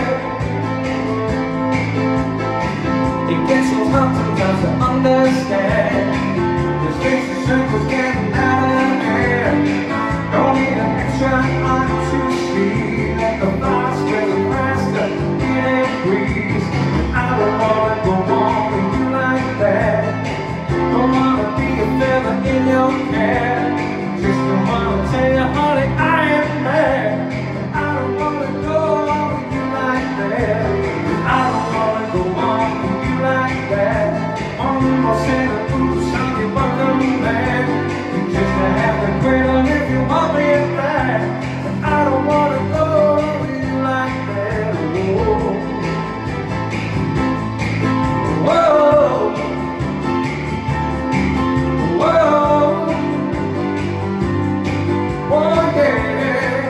It gets so tough sometimes to understand. This vicious circle's getting out of hand. Don't need an extra eye to see that the flies spreading faster in a breeze. I don't wanna go on with you like that. Don't wanna be a feather in your cap. Just don't wanna tell you, honey, I am mad. I don't wanna go on with you like that. I don't wanna go on with you like that. Almost in a boots, honey, but I'm mad. You just have to quit on if you want me back. I don't wanna go on with you like that. Whoa. Whoa. Whoa. Oh yeah.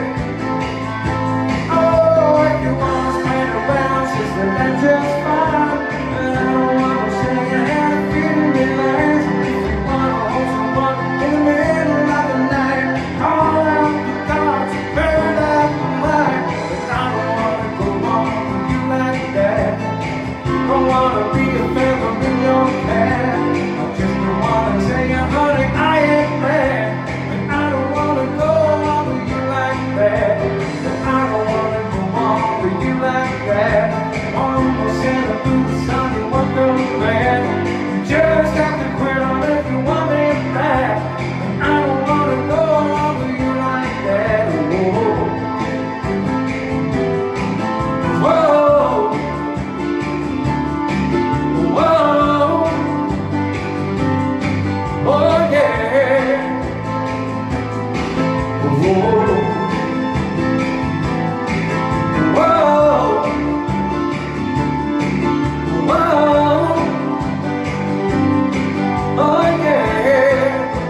Oh, if you wanna stand around, sister, that's just fine. But I don't wanna say you had a feeling relaxed. If you wanna hold someone in the middle of the night, call out the gods, burn out the light. But I don't wanna go on with you like that. Don't wanna be a feather in your cap. I just don't wanna say you, honey, I ain't mad. But I don't wanna go on with you like that. But I don't wanna go on with you like that. Almost in a boots, honey, what the man? You just have to quit on if you want me back. But I don't wanna go on with you like that. Whoa. Whoa. Whoa. Oh yeah. Whoa. Whoa. Whoa. Oh yeah.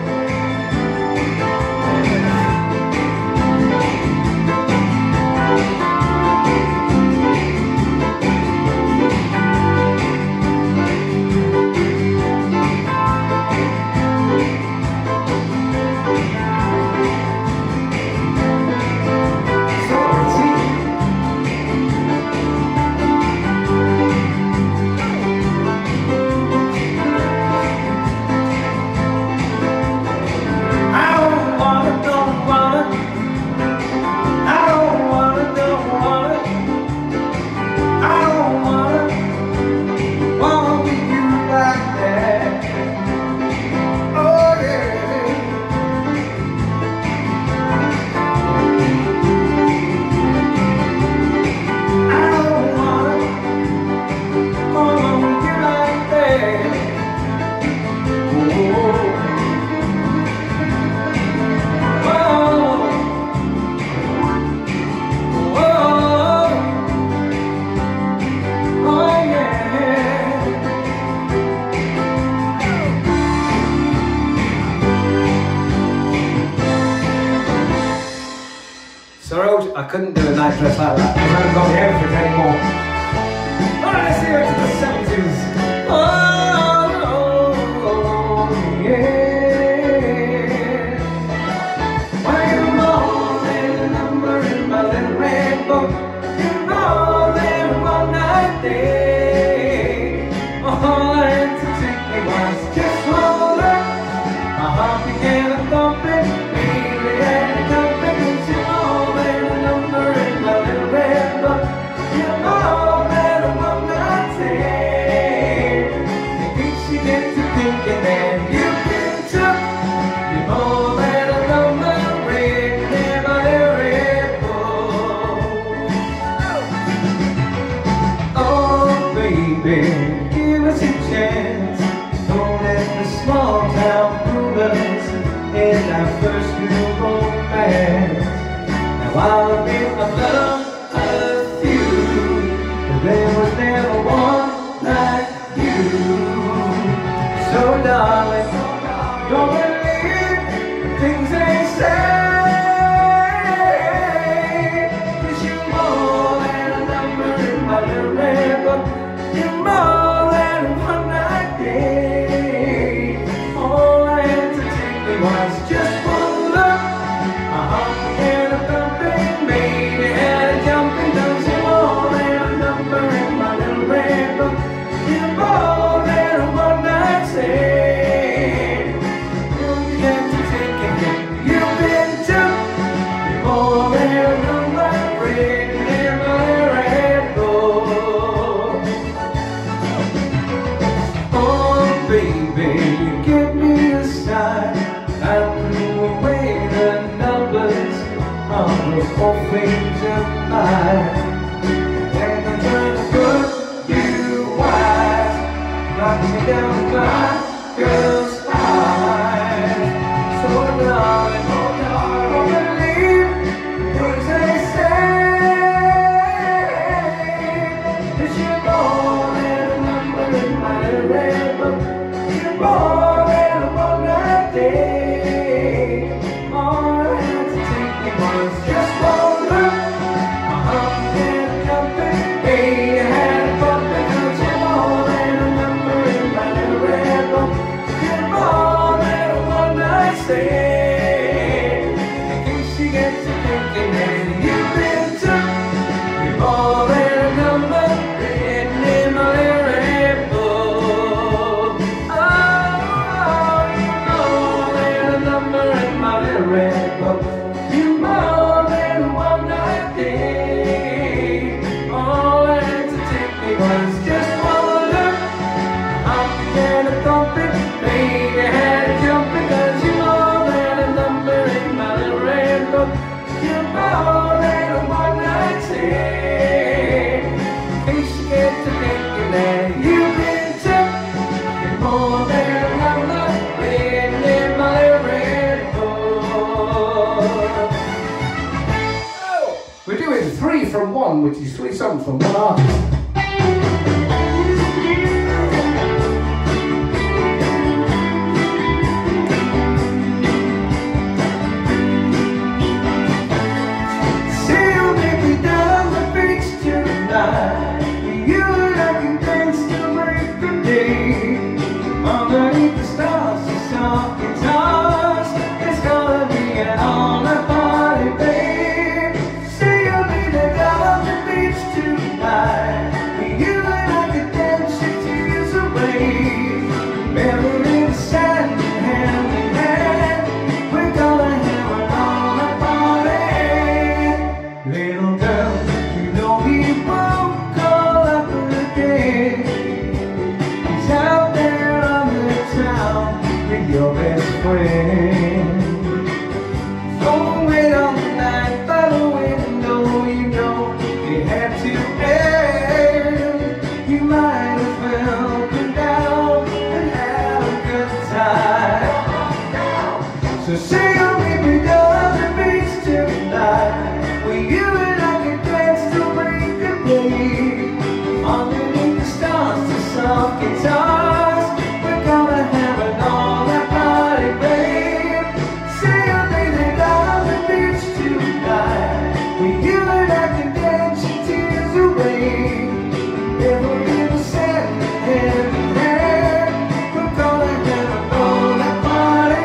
Sorry, I couldn't do a night dress like that because I haven't got the outfit anymore. Alright, let's hear it to the 70s. Oh, yeah. When in the morning, number in my little red book, you know there one night day. All I had to take me was small town rumors in our first new romance. Now I'll admit I love a few, but there was never one like you. So darling, don't believe the things they say, 'cause you're more than a number in my little red book. You're more than a one-night day. All I had to take me was just one look. My heart began a thumping, made it had a jumping. Cause you're more than a number in my little red book. You're more than a one-night stand. You get to take it, you've been took. You're more than a number written in my red book. Oh baby, you give me a sign. I threw away the numbers on those old things of mine. And I'm trying to put you wise, knock me down my girl's eyes. So darling, don't believe the things they say, 'cause you're more than a number in my red book. You're more than a one-night day. All I had to take me was just one look. My heart began a jumping, hey, I had a thumping. 'Cause you're more than a number in my little red book. You're more than a one-night stand. In case you get to thinking that you've been took, you're more than a number written in my little red book. Oh, you're more than a number in my little red book. You're more than a one-night day. All I had to take me was just one look. I began to thumping, baby, had a jumping. 'Cause you're more than a number in my little red book. You're more than a one-night stand. In case you get to thinking that you've been took, you're more than a number written in my little red book. We're doing 3 from 1, which is 3 songs from one artist. Say you'll meet me down the beach tonight. You and I can dance to break the day. Underneath the stars, the soft guitars. It's gonna be an all-night party, babe. Say you'll meet me down the beach tonight. You and I can dance your tears away. Never in the sand, hand in hand. We're gonna have an all-night party. Little girl, you know he won't call up again. He's out there on the town with your best friend. Don't wait on the night by the window, you know it had to end. You might as well come down and have a good time. So say you'll meet me down the beach tonight, where you and I can dance till break the day. Underneath the stars, the soft guitars, we're gonna have an all-night party, babe. Say you'll meet me down the beach tonight, where you and I can dance your tears away. Never in the sand, hand in hand, we're gonna have an all-night party.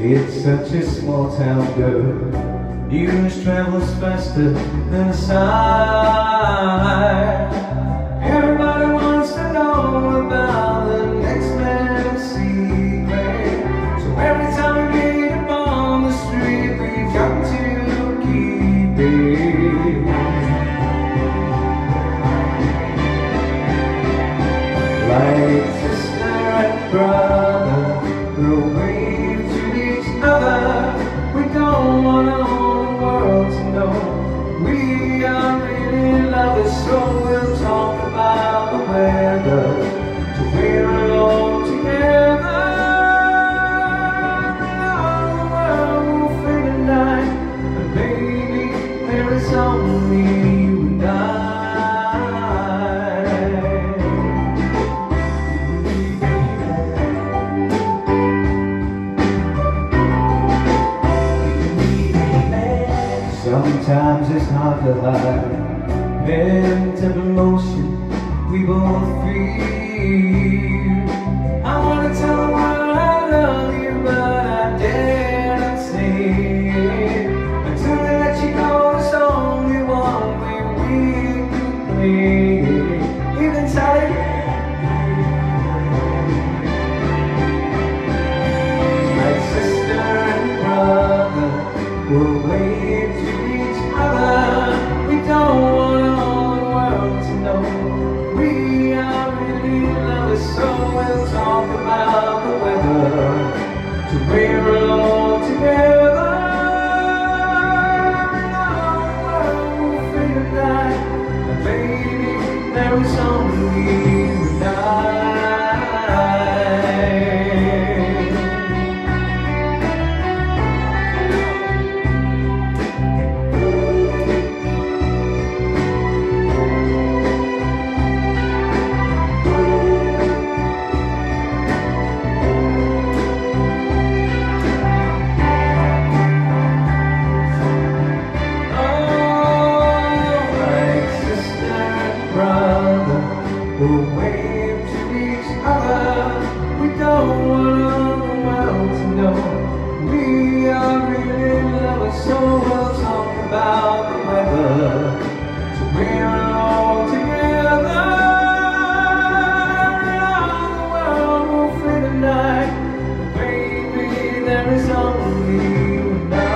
It's such a small town girl. News travels faster than sight. Everybody wants to know about the next man's secret. So every time we meet up on the street, we've got to keep it. Like sister and brother, we'll wave to each other. We don't want the whole world to know we are really lovers, so we'll talk about the weather till we're alone together. And all the world will fade at night, but baby, there is only you and I. Sometimes it's hard to hide pent-up emotion we both feel. I wanna tell the world I love you, but I dare not say it. Until they let you go, there's only one way we can play it. Even Sally, like sister and brother, we'll wave to each other. We don't want all the world to know we are really lovers, so we'll talk about the weather till we're alone together. And all the world will fade at night, and baby, there is only you and I. We'll wave to each other. We don't want all the world to know we are really lovers, so we'll talk about the weather till we're alone together. And all the world will fade at night, but baby, there is only you and I.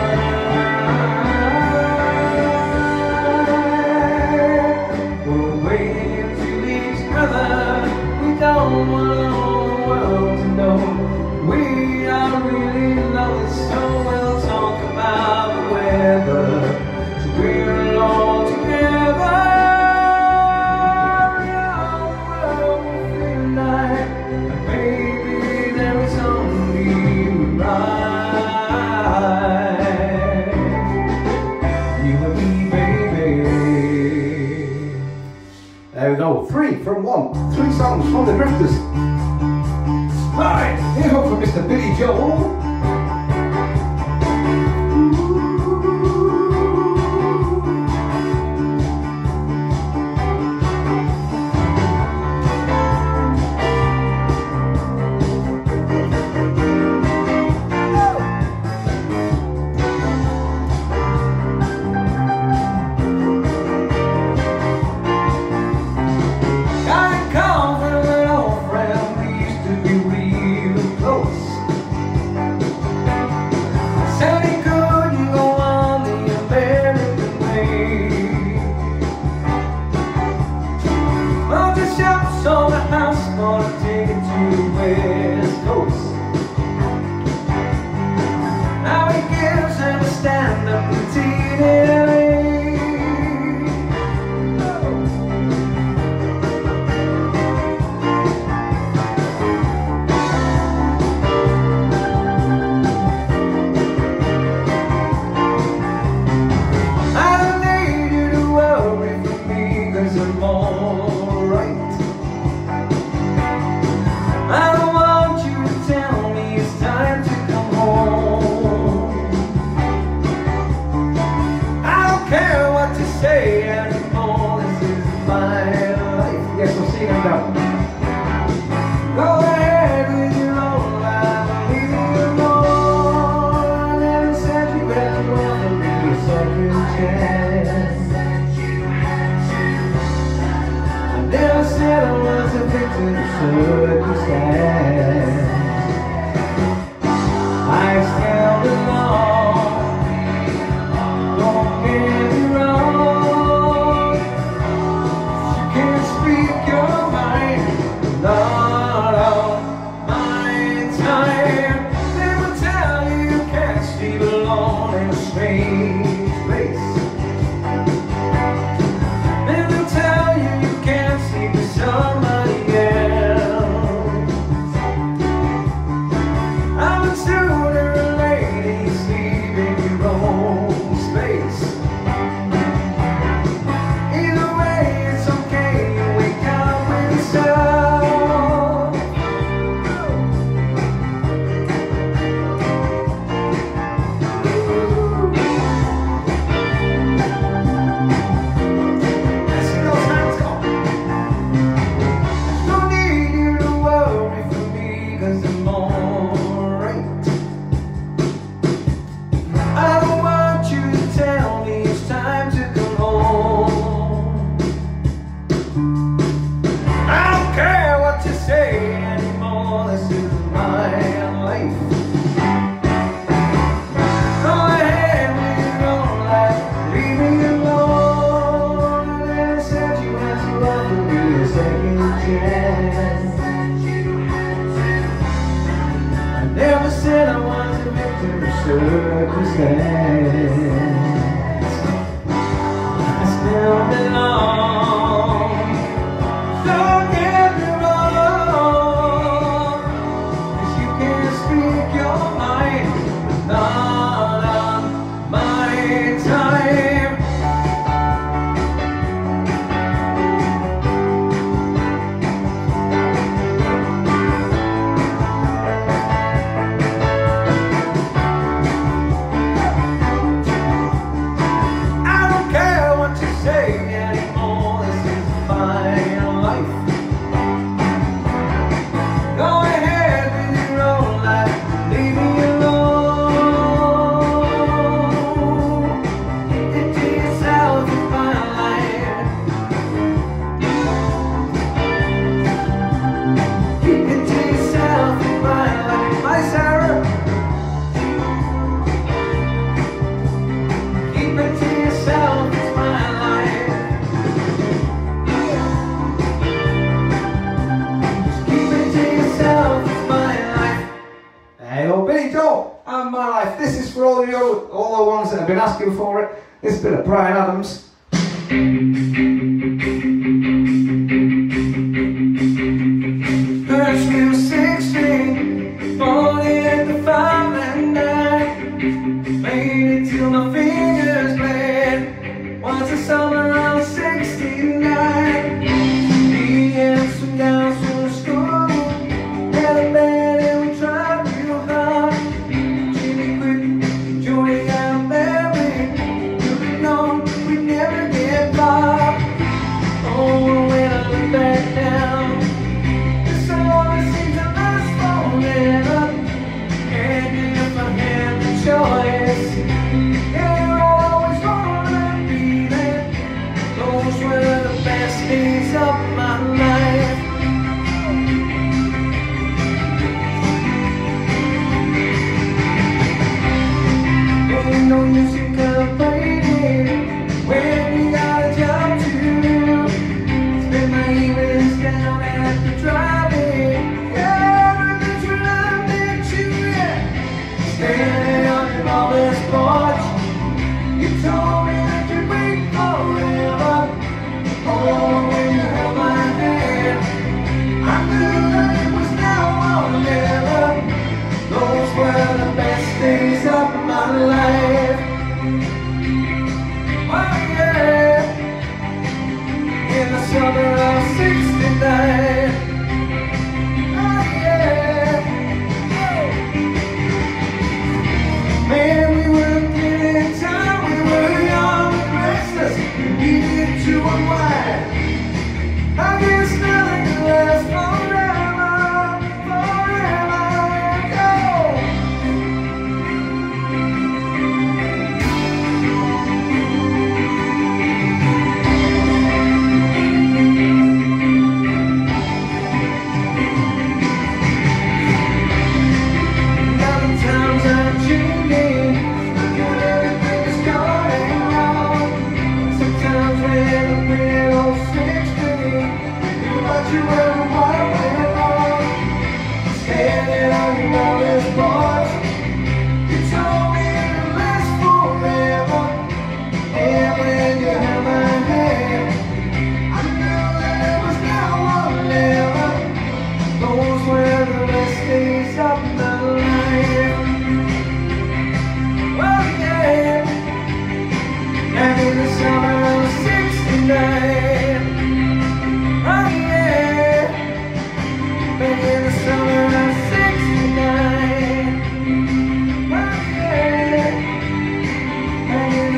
We'll wave to each other. We don't want the whole world to know we are really lovers, so we'll talk about the weather till we're alone together. And all the world will fade at night, and baby, there is only you and I. You and me, baby. There we go, 3 from 1. 3 songs from the Drifters. Right, here go for Mr. Billy Joel. chance. I never said I was a victim of circumstance. I still belong. Don't get me wrong. You can't speak your mind, not on my time. They will tell you you can't sleep alone in a strange place. They will tell you you can't sleep with somebody else. I'm a sooner or later you sleep in your own space. Either way, it's okay, you wake up with yourself. Let's see those hands go. There's no need you to worry for me, 'cause I'm alright. I don't want you to tell me it's time to come home. I don't care what you say anymore, this is my life. Go ahead with your own life, leave me alone. I never said you had to offer me a second chance. I never said I was a victim of circumstance. I still belong. Don't get me wrong, 'cause you can't speak your mind, not on my time. I don't care what you say anymore, this is my life. Go ahead with your own life, leave me alone. Keep it to yourself, it's my life. Keep it to yourself, it's my life. Hi, Sarah. Keep it to yourself, it's my life. Just keep it to yourself, it's my life. Hey, oh, Billy Joel, and my life. This is for all the ones that have been asking for it. This bit of Bryan Adams. First we were 16, born in the 5 and 9. Made it till my fingers bled. Was the summer of 69. Me and some gals from school had a band and we tried real hard. Jimmy quit, Jody got married. You'd have known we'd never get far. Oh, when I look back now, this always seems to last forever. And if I had the choice, yeah, you're always gonna be there. Those were the best days of my life. Ain't no use in complaining when you got a job to do. Spend my evenings down at the drive-in. Yeah, that's when I met you, yeah. Standing on your mama's porch, you told me that you'd wait forever. Oh, when you held my hand, I knew that it was now or never. Those were the best days of my life. Oh yeah, in the summer of 69. Oh yeah, man, we were getting time, we were young.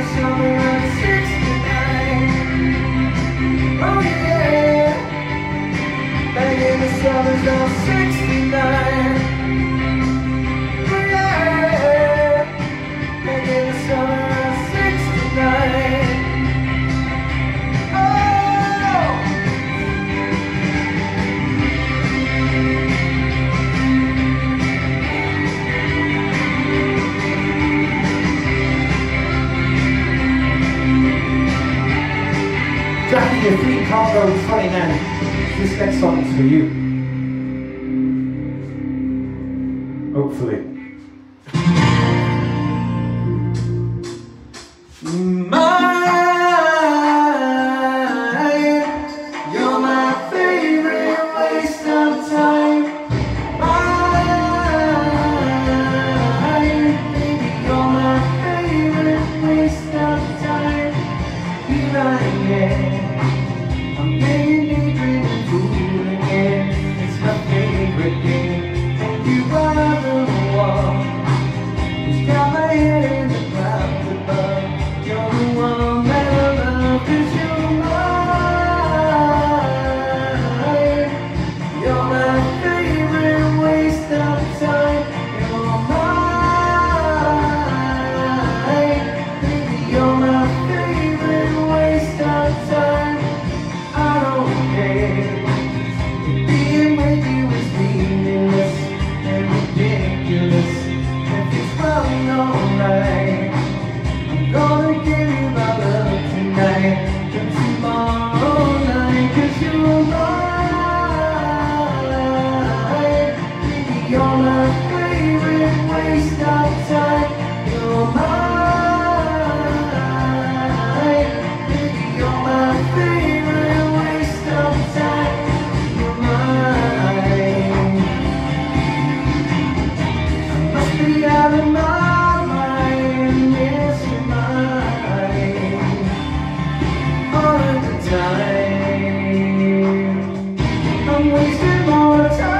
summer of '69. Oh yeah, back in the summers of '69. Oh yeah, back in the summer of '69. Jackie, your feet can't go funny now. This next song's for you. Hopefully. You're my favorite waste of time. Baby, you're my favorite waste of time. Here I am. I'm daily drinking food again. It's my favorite game. And you are the one who's got my head in the clouds above. You're the one that I love, 'cause you're mine. You're my favorite waste of time. You're mine. Baby, you're my favorite waste of time. I don't care if being with you is meaningless and ridiculous. If it's running alright, I'm gonna give you my love tonight and tomorrow night, 'cause you're mine. Baby, you're my favorite waste of time. You're mine. Baby, you're my favorite waste of time. You're mine. I must be out of my mind. Yes, you're mine. All of the time. I'm wasting more time.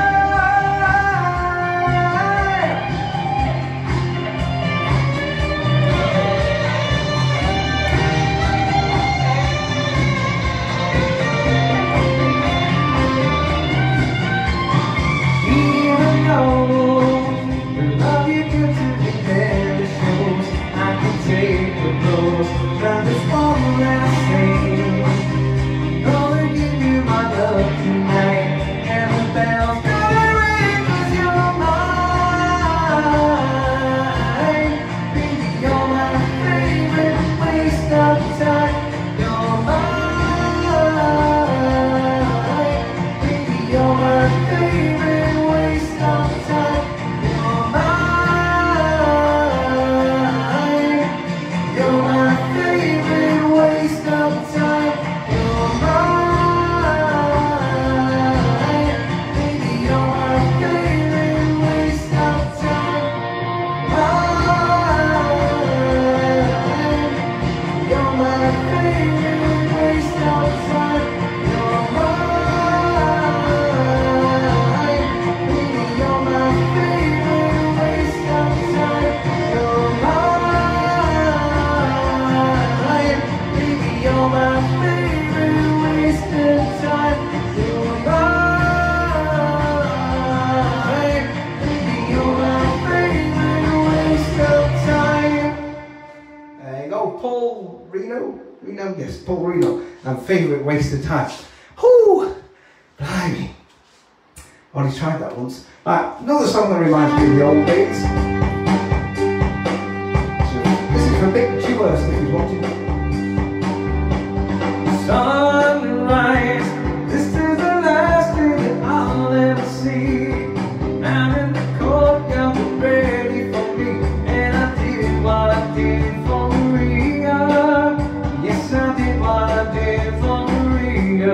Even though the love you give to me never shows, I can take the blows. Now this one last thing, I'm gonna give you my love tonight, and the bells gonna ring 'cause you're mine. Baby, you're my favorite waste of time. You're mine. Baby, you're my favorite waste of time. You're mine. You're my favorite waste of time. You're mine. Baby, you're my favorite waste of time. Mine. You're my favorite waste of time. You're mine. Baby, you're my favorite waste of time. You're mine. Baby, you're my favorite waste of time. You're mine. Baby, you're my favorite waste of time. There you go, Paul Reno. Yes, Paul Reno. And favourite waste of time. Whoo! Blimey. Only tried that once. Right, another song that reminds me of the old days. So, this is for Big Chewers if he's watching. Sunrise, this is the last thing that I'll ever see. I'm in the courtyard, ready for me, and I did what I did for Maria. Yes, I did what I did for Maria.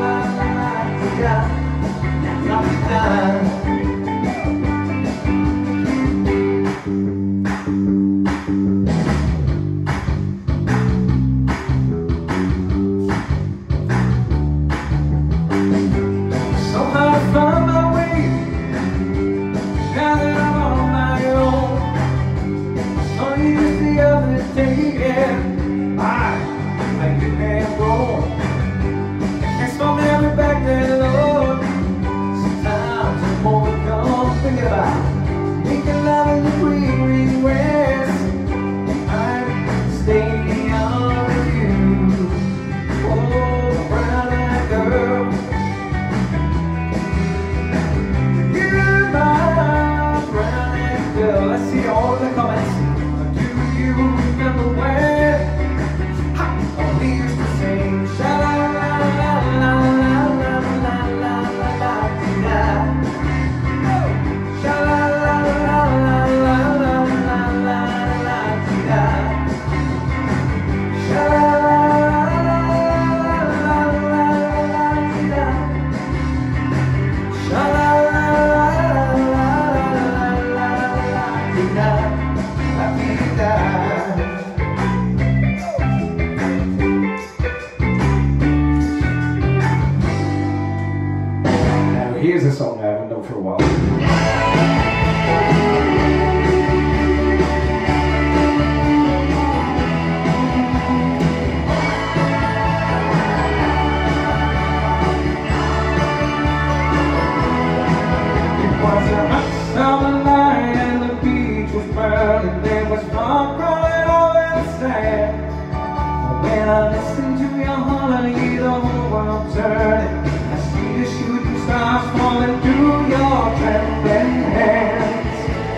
Somehow I found my way. Now that I'm on my own. I saw you just the other day, yeah. I get that roll. Can't stop me ever back there, Lord. Sometimes I'm overcome thinking about making love in the green west. I'm staying on with you. Oh, brown-eyed girl. Let's see all the comments. Do you remember when we used to sing sha la la la la la la la la la la la sha la la la la la la la la la sha la la la la la la sha la Here's a song I haven't done for a while. It was a hot summer night and the beach was burning. There was fog crawling over the sand. When I listened to your harmony, the whole world turning. I see the shooting stars falling through your trembling hands.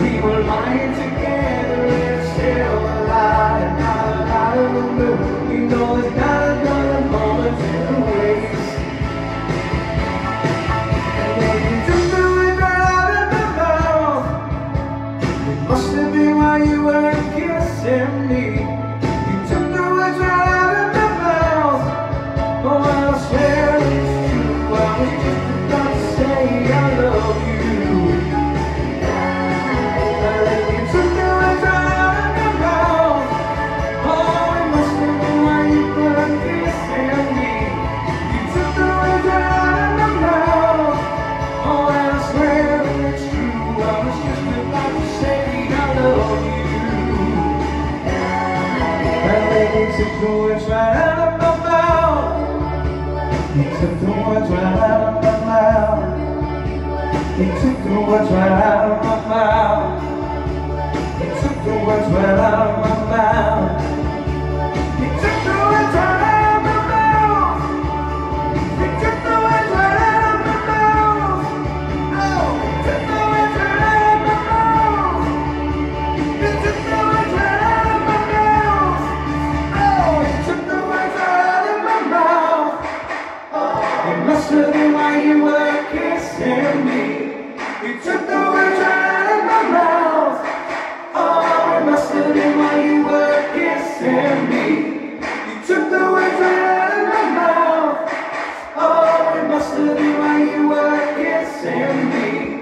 we were lying together in still a light, not a light of the moon. You know it's not another moment to waste. And then you took the wind right out of my mouth. It must have been while you were kissing me. You took the words right out of my mouth. Oh, I swear it's true, I was just about to say I love you. You took the words right out of my mouth. You took the words right out of my mouth. You took the words right out of my mouth. You took the words right out of my mouth. You took the words right out of my mouth. You took the words right out of my mouth. Oh, you took the words right out of my mouth. You took the words right out of my mouth. It must have been while you were kissing me. You took the words right out of my mouth. Oh, it must have been while you were kissing me. You took the words right out of my mouth. Oh, it must have been while you were kissing me.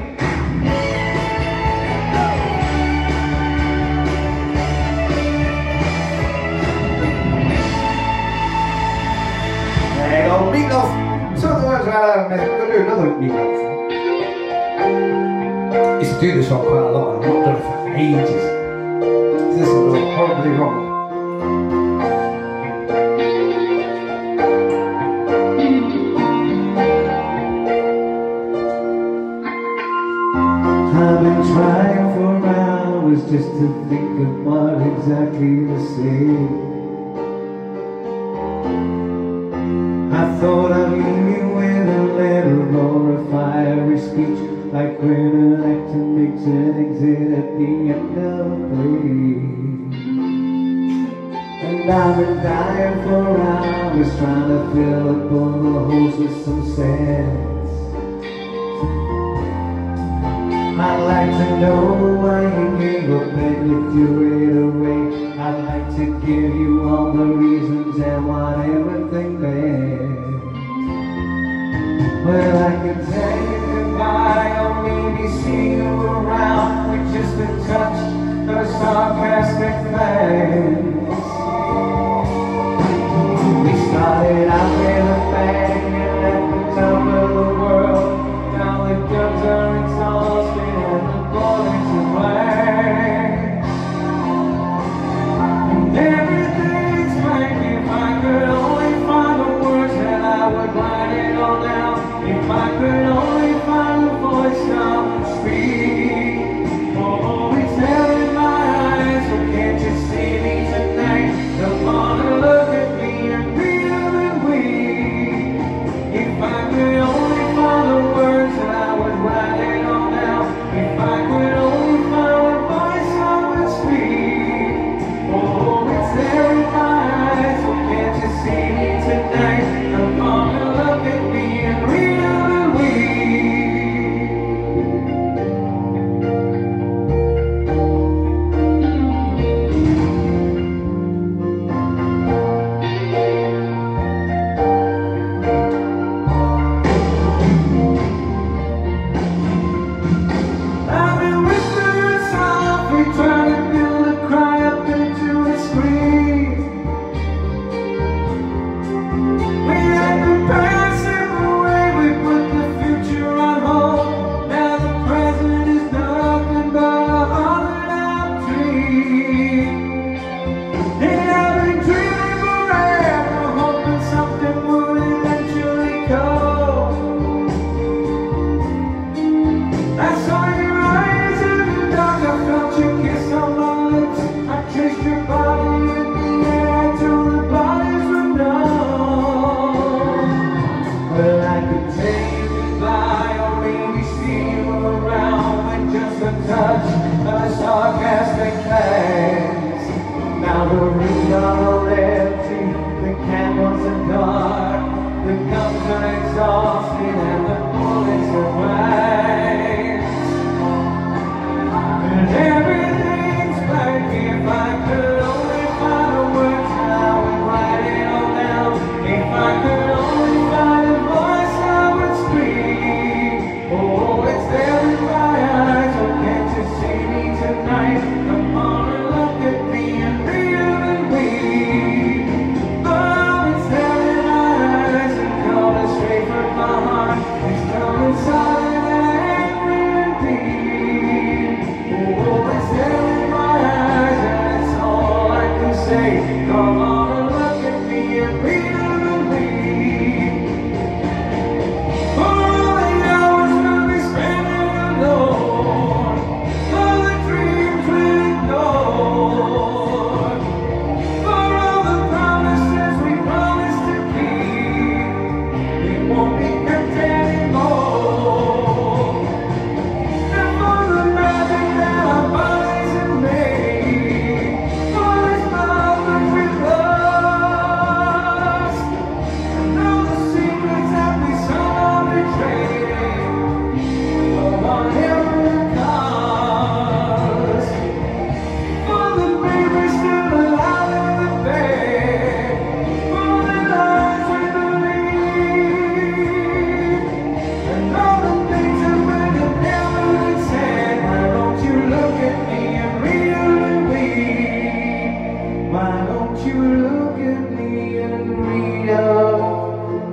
There you go, Meatloaf. Took the words right out of my mouth. We're going to do another Meatloaf. I used to do this one quite a lot and I've not done it for ages. This will go horribly wrong. I've been trying for hours just to think of what exactly to say. I thought I'd leave you with a letter or a fiery speech, like when an actor makes an exit at the end of a play. And I've been dying for hours trying to fill up all the holes with some sense. I'd like to know why you gave up and you threw it away. I'd like to give you all the reasons and what everything meant. Well, I could tell you goodbye or maybe see you around with just a touch of a sarcastic thanks. We started out with a bang and at the top of the world. Now the guns are exhausted and the bullets are blank. And everything's blank. If I could only find the words that I would write it all down. If I could only find the voice that would speak. Oh, it's hell in my eyes, so can't you see me tonight?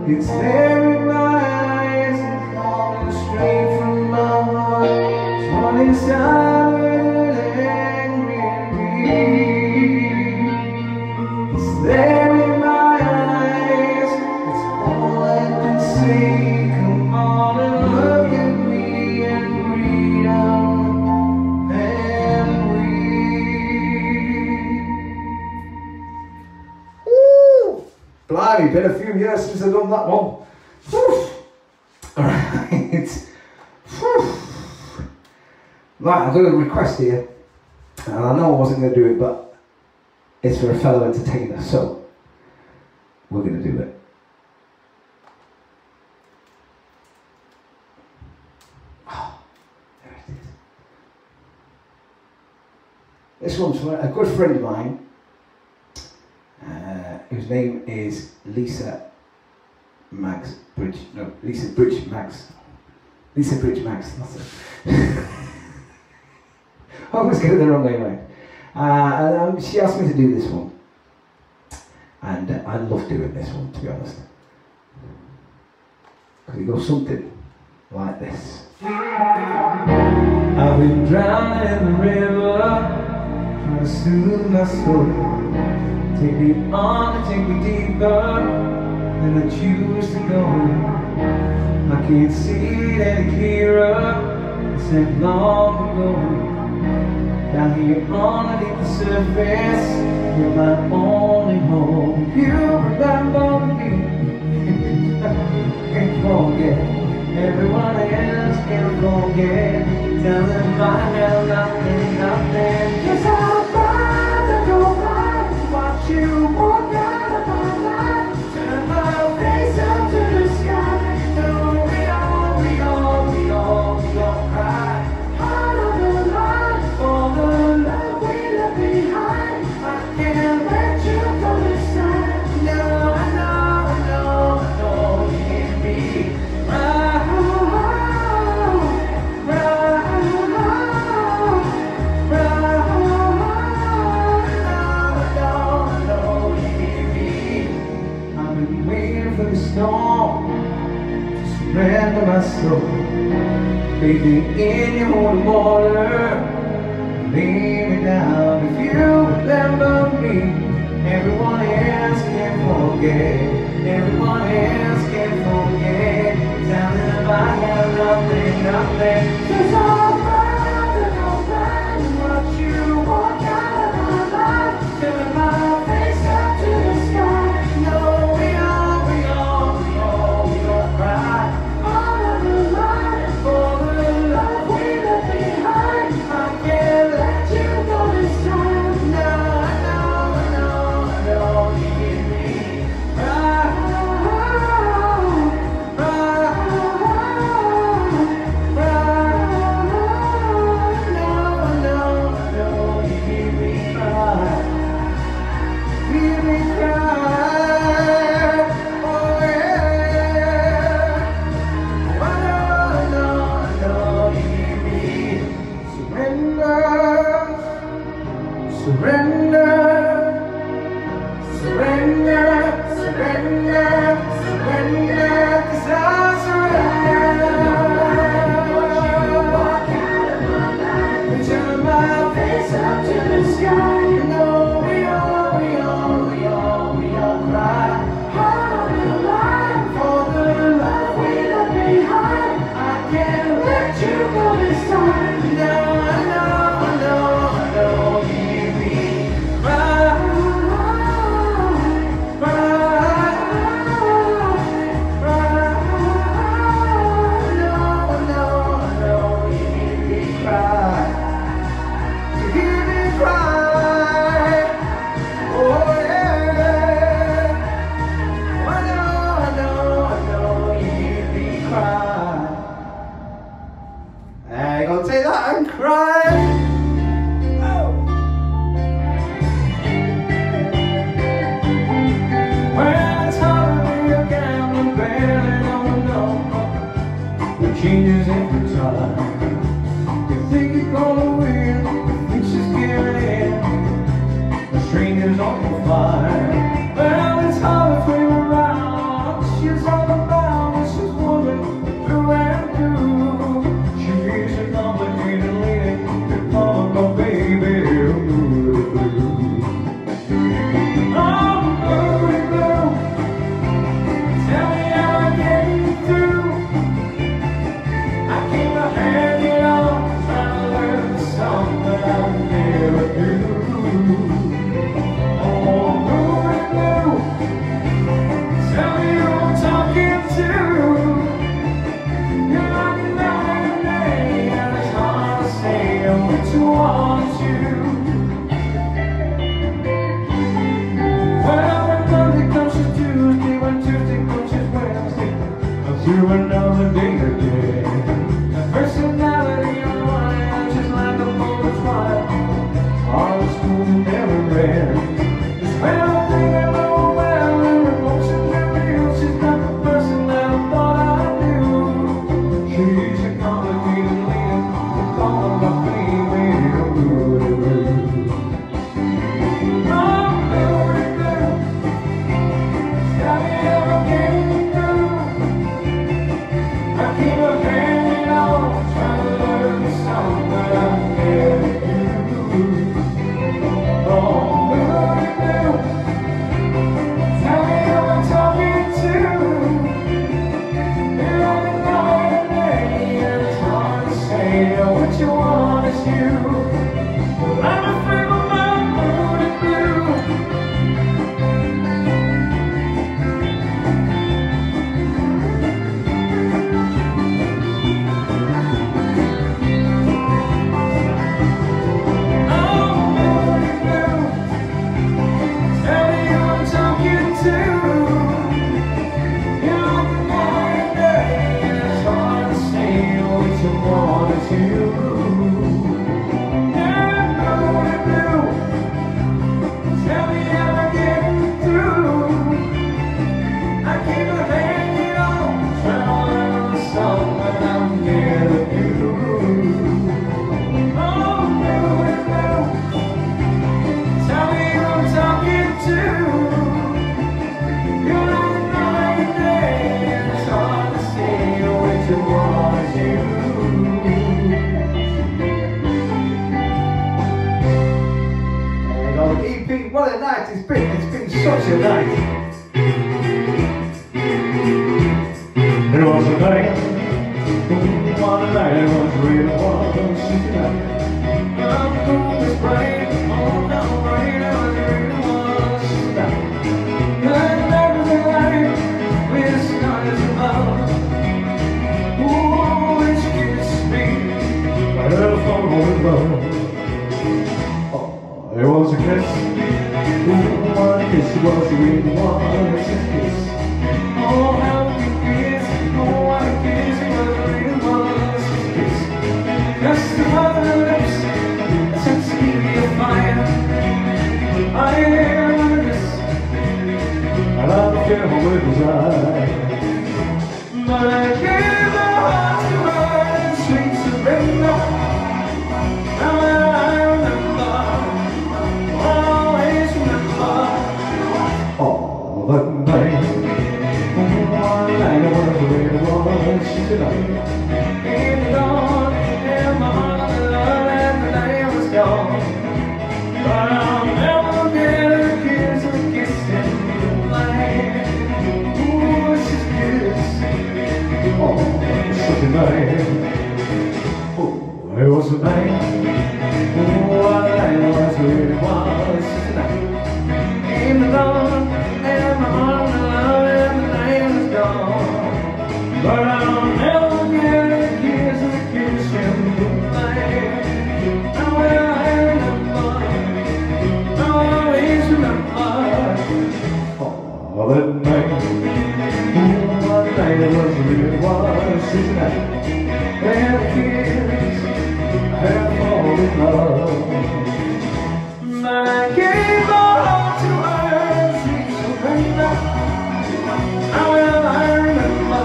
It's there in my eyes and falling straight from my heart. It's one inside with an angry beat. It's there in my eyes, it's all I can say. Come on and look at me and read out and weep. Woo! Blimey, been a few years since I've done that one. Alright. Right, I've got a request here. And I know I wasn't going to do it, but it's for a fellow entertainer, so we're going to do it. Oh, there it is. This one's for a good friend of mine, whose name is Lisa Bridge Max, that's it. I always get it the wrong way around. And she asked me to do this one. And I love doing this one, to be honest. Because it goes something like this. I've been drowning in the river, trying to soothe my soul. Take me on and take me deeper than I choose to go. I can't see it any clearer, it's that long ago. Down here underneath the surface, you're my only home. You remember me, can't forget. Everyone else can't forget. Tell them I have nothing. 'Cause I'd rather go by, watch you walk out of my life, turn my face up to the sky. No, we all cry. Heart of the line, all the love we left behind. I can't let you go this time. No, I know, you hear me. Storm to surrender my soul, baby, in your holy water, lay me down. If you remember me, everyone else can forget. Everyone else can forget. Tell them I have nothing. 'Cause I'd rather go back and watch you walk out of my life, turn my face up to the sky. No, we all cry. All of the light, all the love we left behind. I can't let you go this time. No, I know, you hear me. No, you hear me cry. Hear me cry. Oh yeah. No, you hear me. Surrender, 'cause I surrender. Walk out of my life and turn my face up to the sky. You know we all cry. Heart of the line, for the love we left behind. I can't let you go this time. No, I know, you hear me. Changes every time. You think you're gonna win, you think she's giving in. The strangers on your fire. Well, it's hard to figure out. She's on what a night it's been such a night. It was a night, what a night it was, really was such a night. I'm going to spray, oh no, rain, it was really was such a night. And everything like with stars above. Ooh, it's kissed me, I never fall in love. It was a kiss, ooh, what a kiss, it was a real one, it's a kiss. Oh, how you kiss, oh, what a kiss, it was a real one, it's a kiss. Just the other lips, sets me afire. I am a kiss, and I don't care with his eye. But I gave my heart to her in sweet surrender. Now I remember. But night, one night I was really was such a night. In the dawn, and my heart was love, and the night was gone. But I'll never get a kiss in my hand. Ooh, it's just a kiss. Oh, such a night. Oh, it was a night. Oh, what a night it was really was such a night. In the dawn. But I'll never get a kiss in my hand. Now I remember, now I always remember. Oh, that night, ooh, what a night it was, really was such a night. And a kiss, I had fallen in love. But I gave my heart to her, sweet surrender. Now I remember.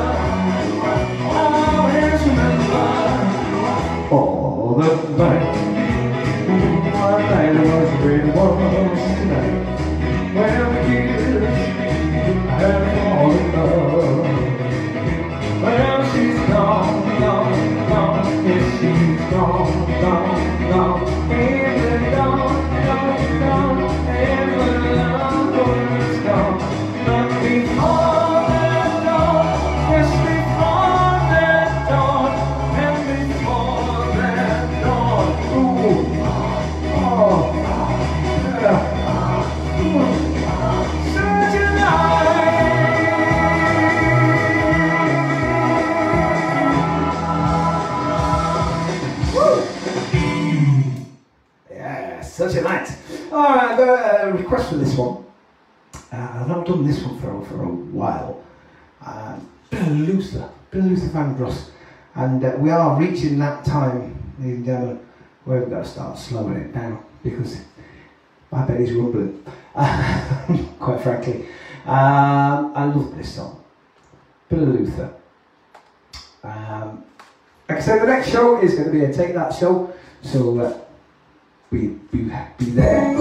Oh, that night, what night it was, really was tonight. When we kissed, I had fallen in love. Well, she's gone, gone, gone. Yes, she's gone, gone, gone. And the gone, gone, gone. And the love was gone. But before that dawn, yes, before that dawn, and before that dawn, ooh, oh, yeah, such a night. Woo! Yeah, such a night. All right, I've got a request for this one. I've not done this one for a while. Bill Luther Vandross, and we are reaching that time, ladies and gentlemen, where we've got to start slowing it down because my belly's rumbling. Quite frankly, I love this song, Bill Luther. Like I said, the next show is going to be a Take That show, so be there.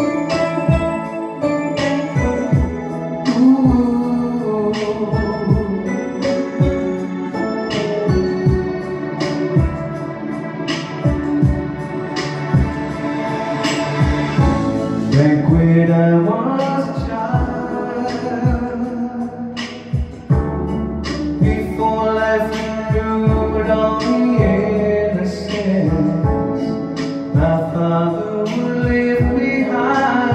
Back when I was a child, before life renewed all the innocence, my father would leave behind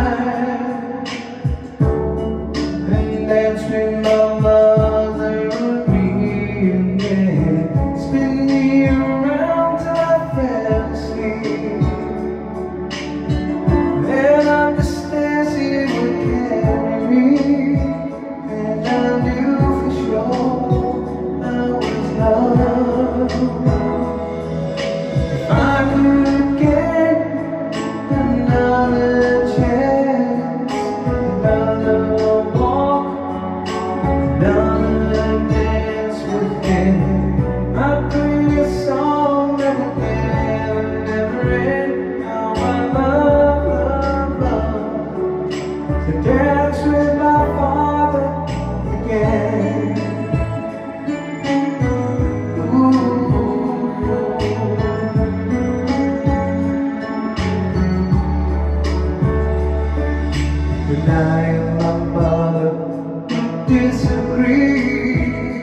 I and my mother disagree.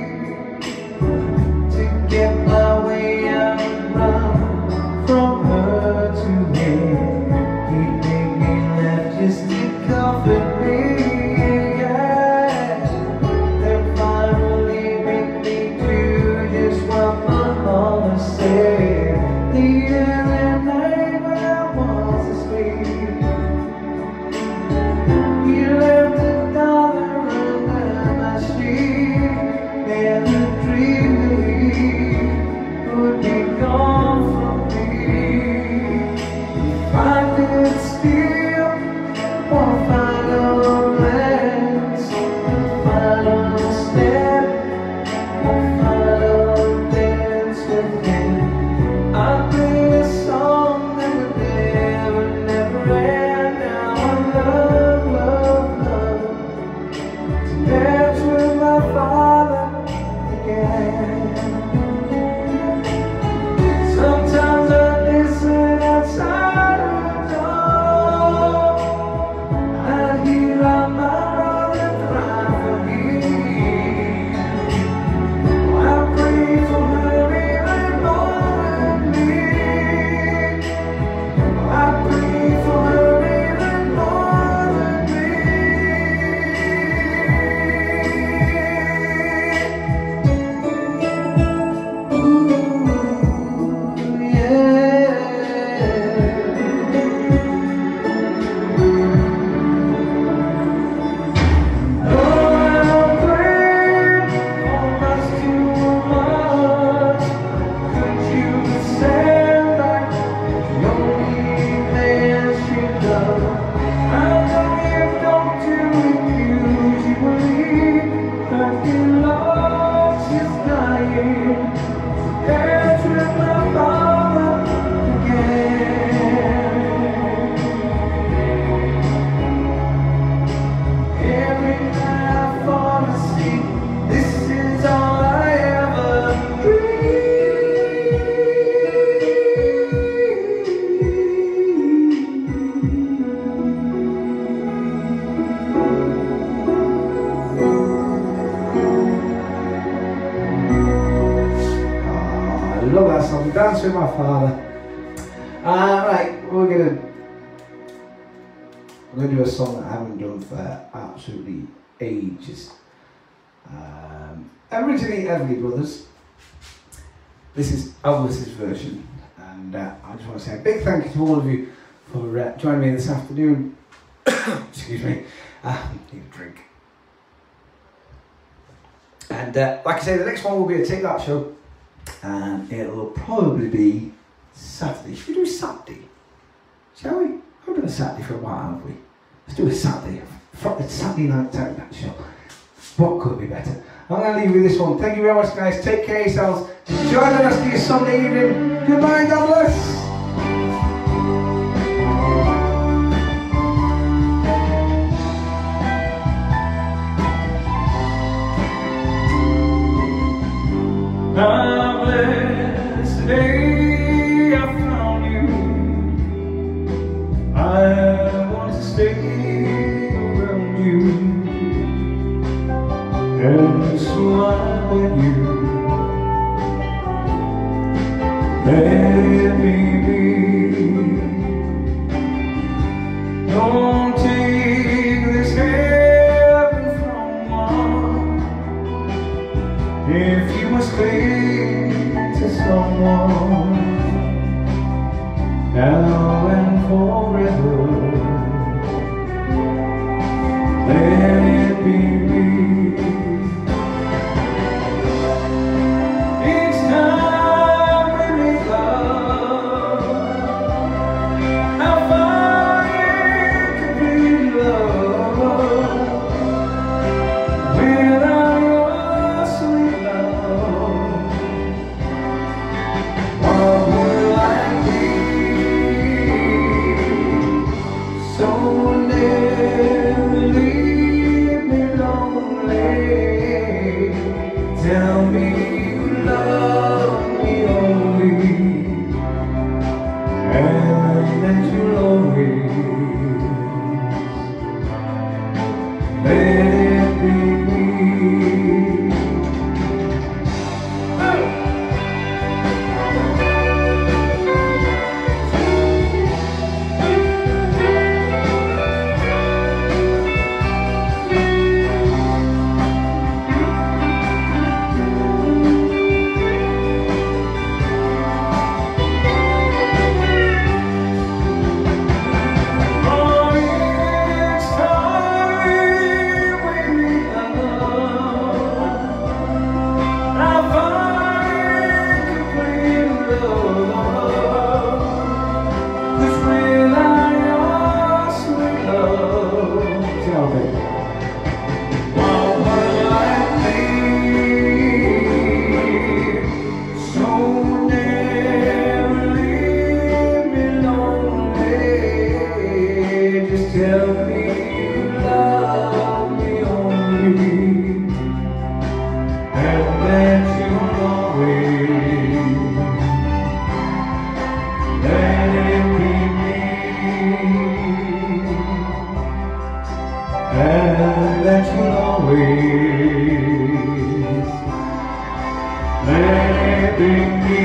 To get my way out and run from her to him, he'd make me laugh just to comfort me. Then finally make me do just what my mama said. The other night when I was asleep, he left $1 under my sheet, and the dream that he would be gone from me. If I could steal one final glance, one final step, one final dance with him, I'd play a song that would never, never end. Now I love, love, love to dance with my father again. Sometimes I listen outside her door. I hear my mother cry for me. I pray for her even more than me. I pray for her even more than me. Ooh, yeah. Oh, I'm praying almost too much. Could you stand back? The only man should love. I know you don't do it usually, but your love is dying. Dance with my father again. Every night I fall asleep, this is all I ever I love that song, Dance with My Father. Right, we're gonna do a song that I haven't done for absolutely ages. Originally Everly Brothers. This is Elvis's version, and I just want to say a big thank you to all of you for joining me this afternoon. Excuse me, need a drink. And like I say, the next one will be a Take That show, and it will probably be Saturday. Should we do Saturday? Shall we? We've done a Saturday for a while, haven't we? Let's do a Saturday. It's Saturday night Take That show. What could be better? I'm going to leave you with this one. Thank you very much, guys. Take care of yourselves. Enjoy the rest of your Sunday evening. Goodbye, God bless. I'm blessed today I found you. I want to stay around you, and so I'm with you. Let me be. Don't take this heaven from one. If you must cling to someone now and forever, let it be me. Each time we make love, I'll find complete love without your sweet love. What will I be? So never leave me lonely. Tell me you love me only, and that you'll always tell me you love me only, and that you'll always let it be me, and that you'll always let it be me.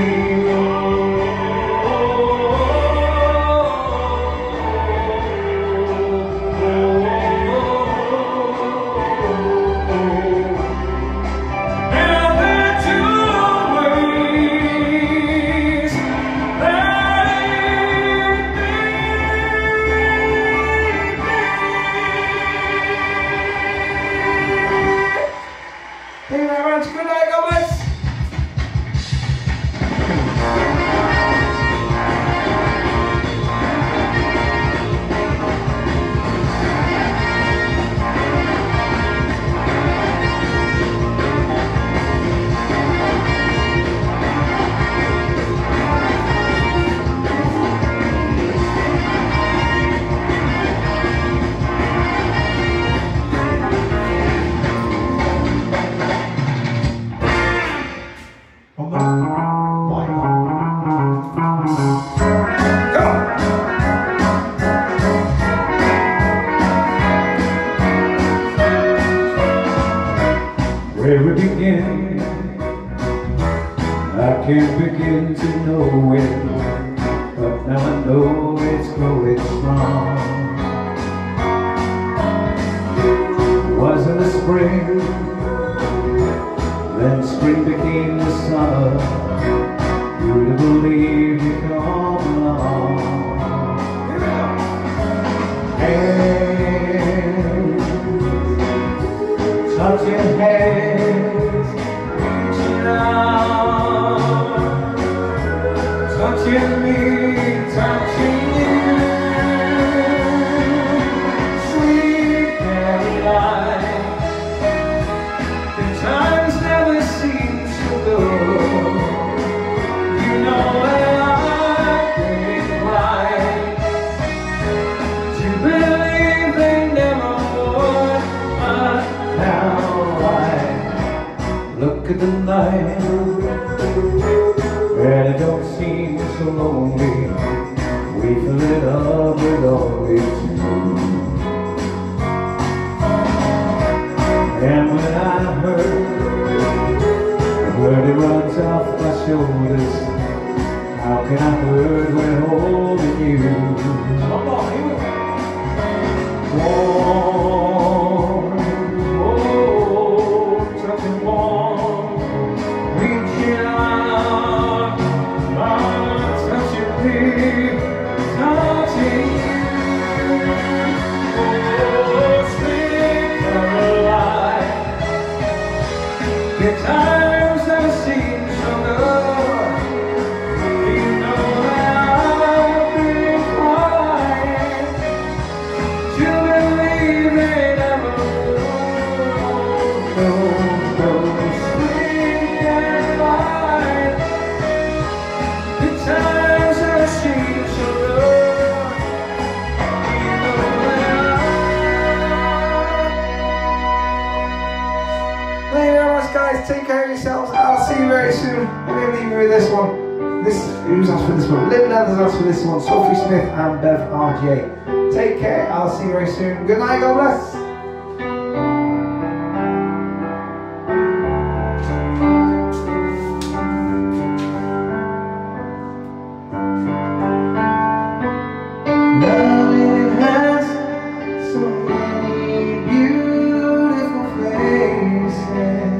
Thank you very much. Good night, God bless. Where we begin, I can't begin to know it, but now I know it's growing strong. Was in the spring, then spring became the summer. You'd believe you come along. Hands, touching hands, reaching out, touching me, touching you. Sweet Caroline, the times never seem so good. You know that I've been right to believe they never would, but now I look at the night and it don't seem so lonely. We fill it up with always two. And when I heard it runs off my shoulders, how can I hurt when holding you? Come on, here we go. Warm, oh, touching warm, reaching out, touching me, touching you. Oh, sweet Caroline, the times never seem so good. You know that I've been crying to believe they never would. No, sweet Caroline, the times never seem so good. You know that Thank you very much, guys. Take care of yourselves. I'll see you very soon. I'm going to leave you with this one. Who's asked for this one? Lynn Leathers asked for this one. Sophie Smith and Bev RJ. Take care. I'll see you very soon. Good night. God bless. Love has so many beautiful faces,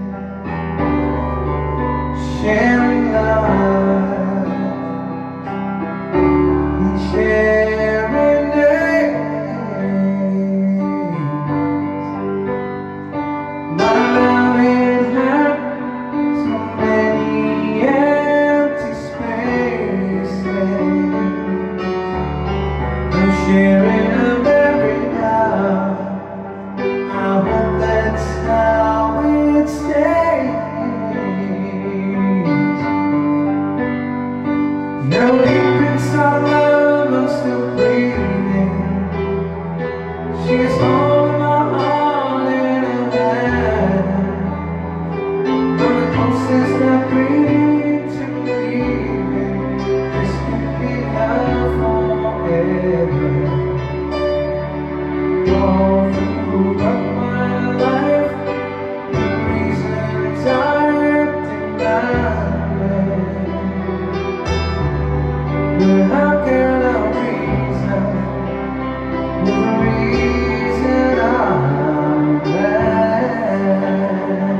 sharing life and sharing days. My love had so many empty spaces, I'm sharing a memory now. I hope that's how it stays. No deep inside love, I'm still breathing. All throughout my life, the reasons are denied. But how can I reason with the reason I'm bad?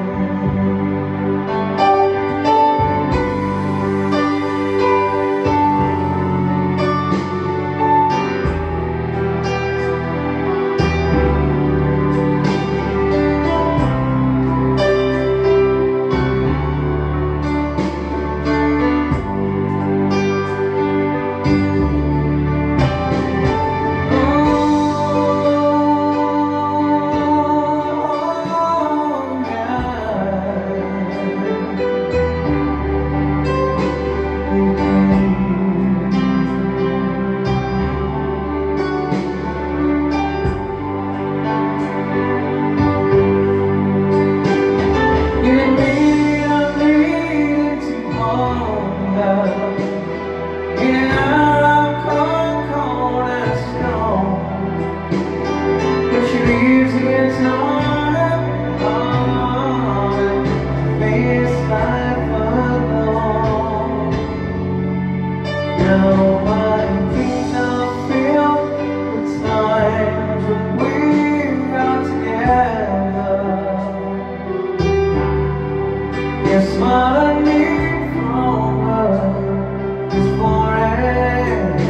Yes, what I need from her is forever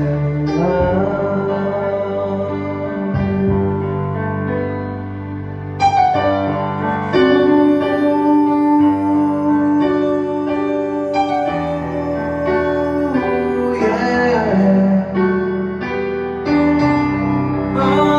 love. Ooh, yeah. Oh,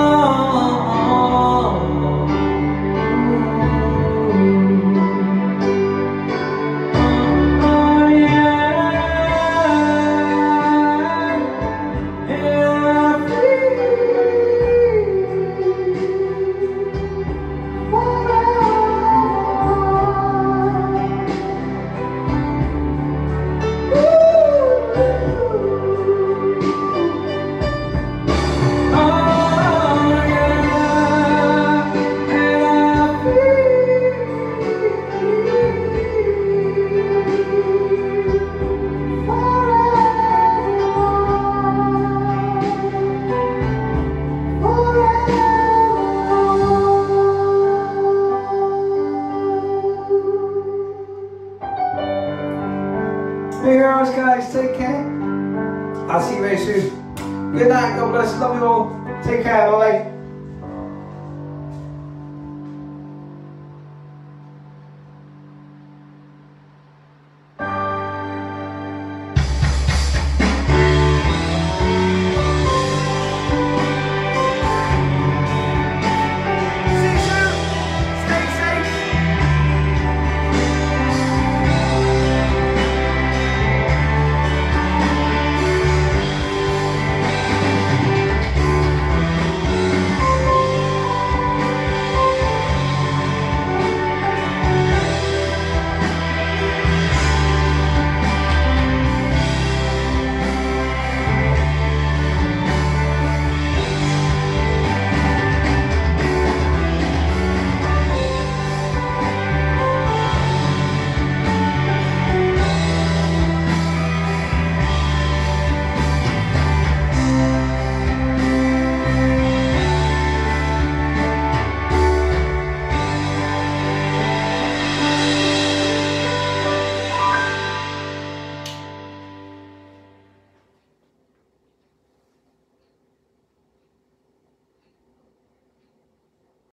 Hey girls, guys, take care. I'll see you very soon. Good night, God bless, love you all. Take care, bye.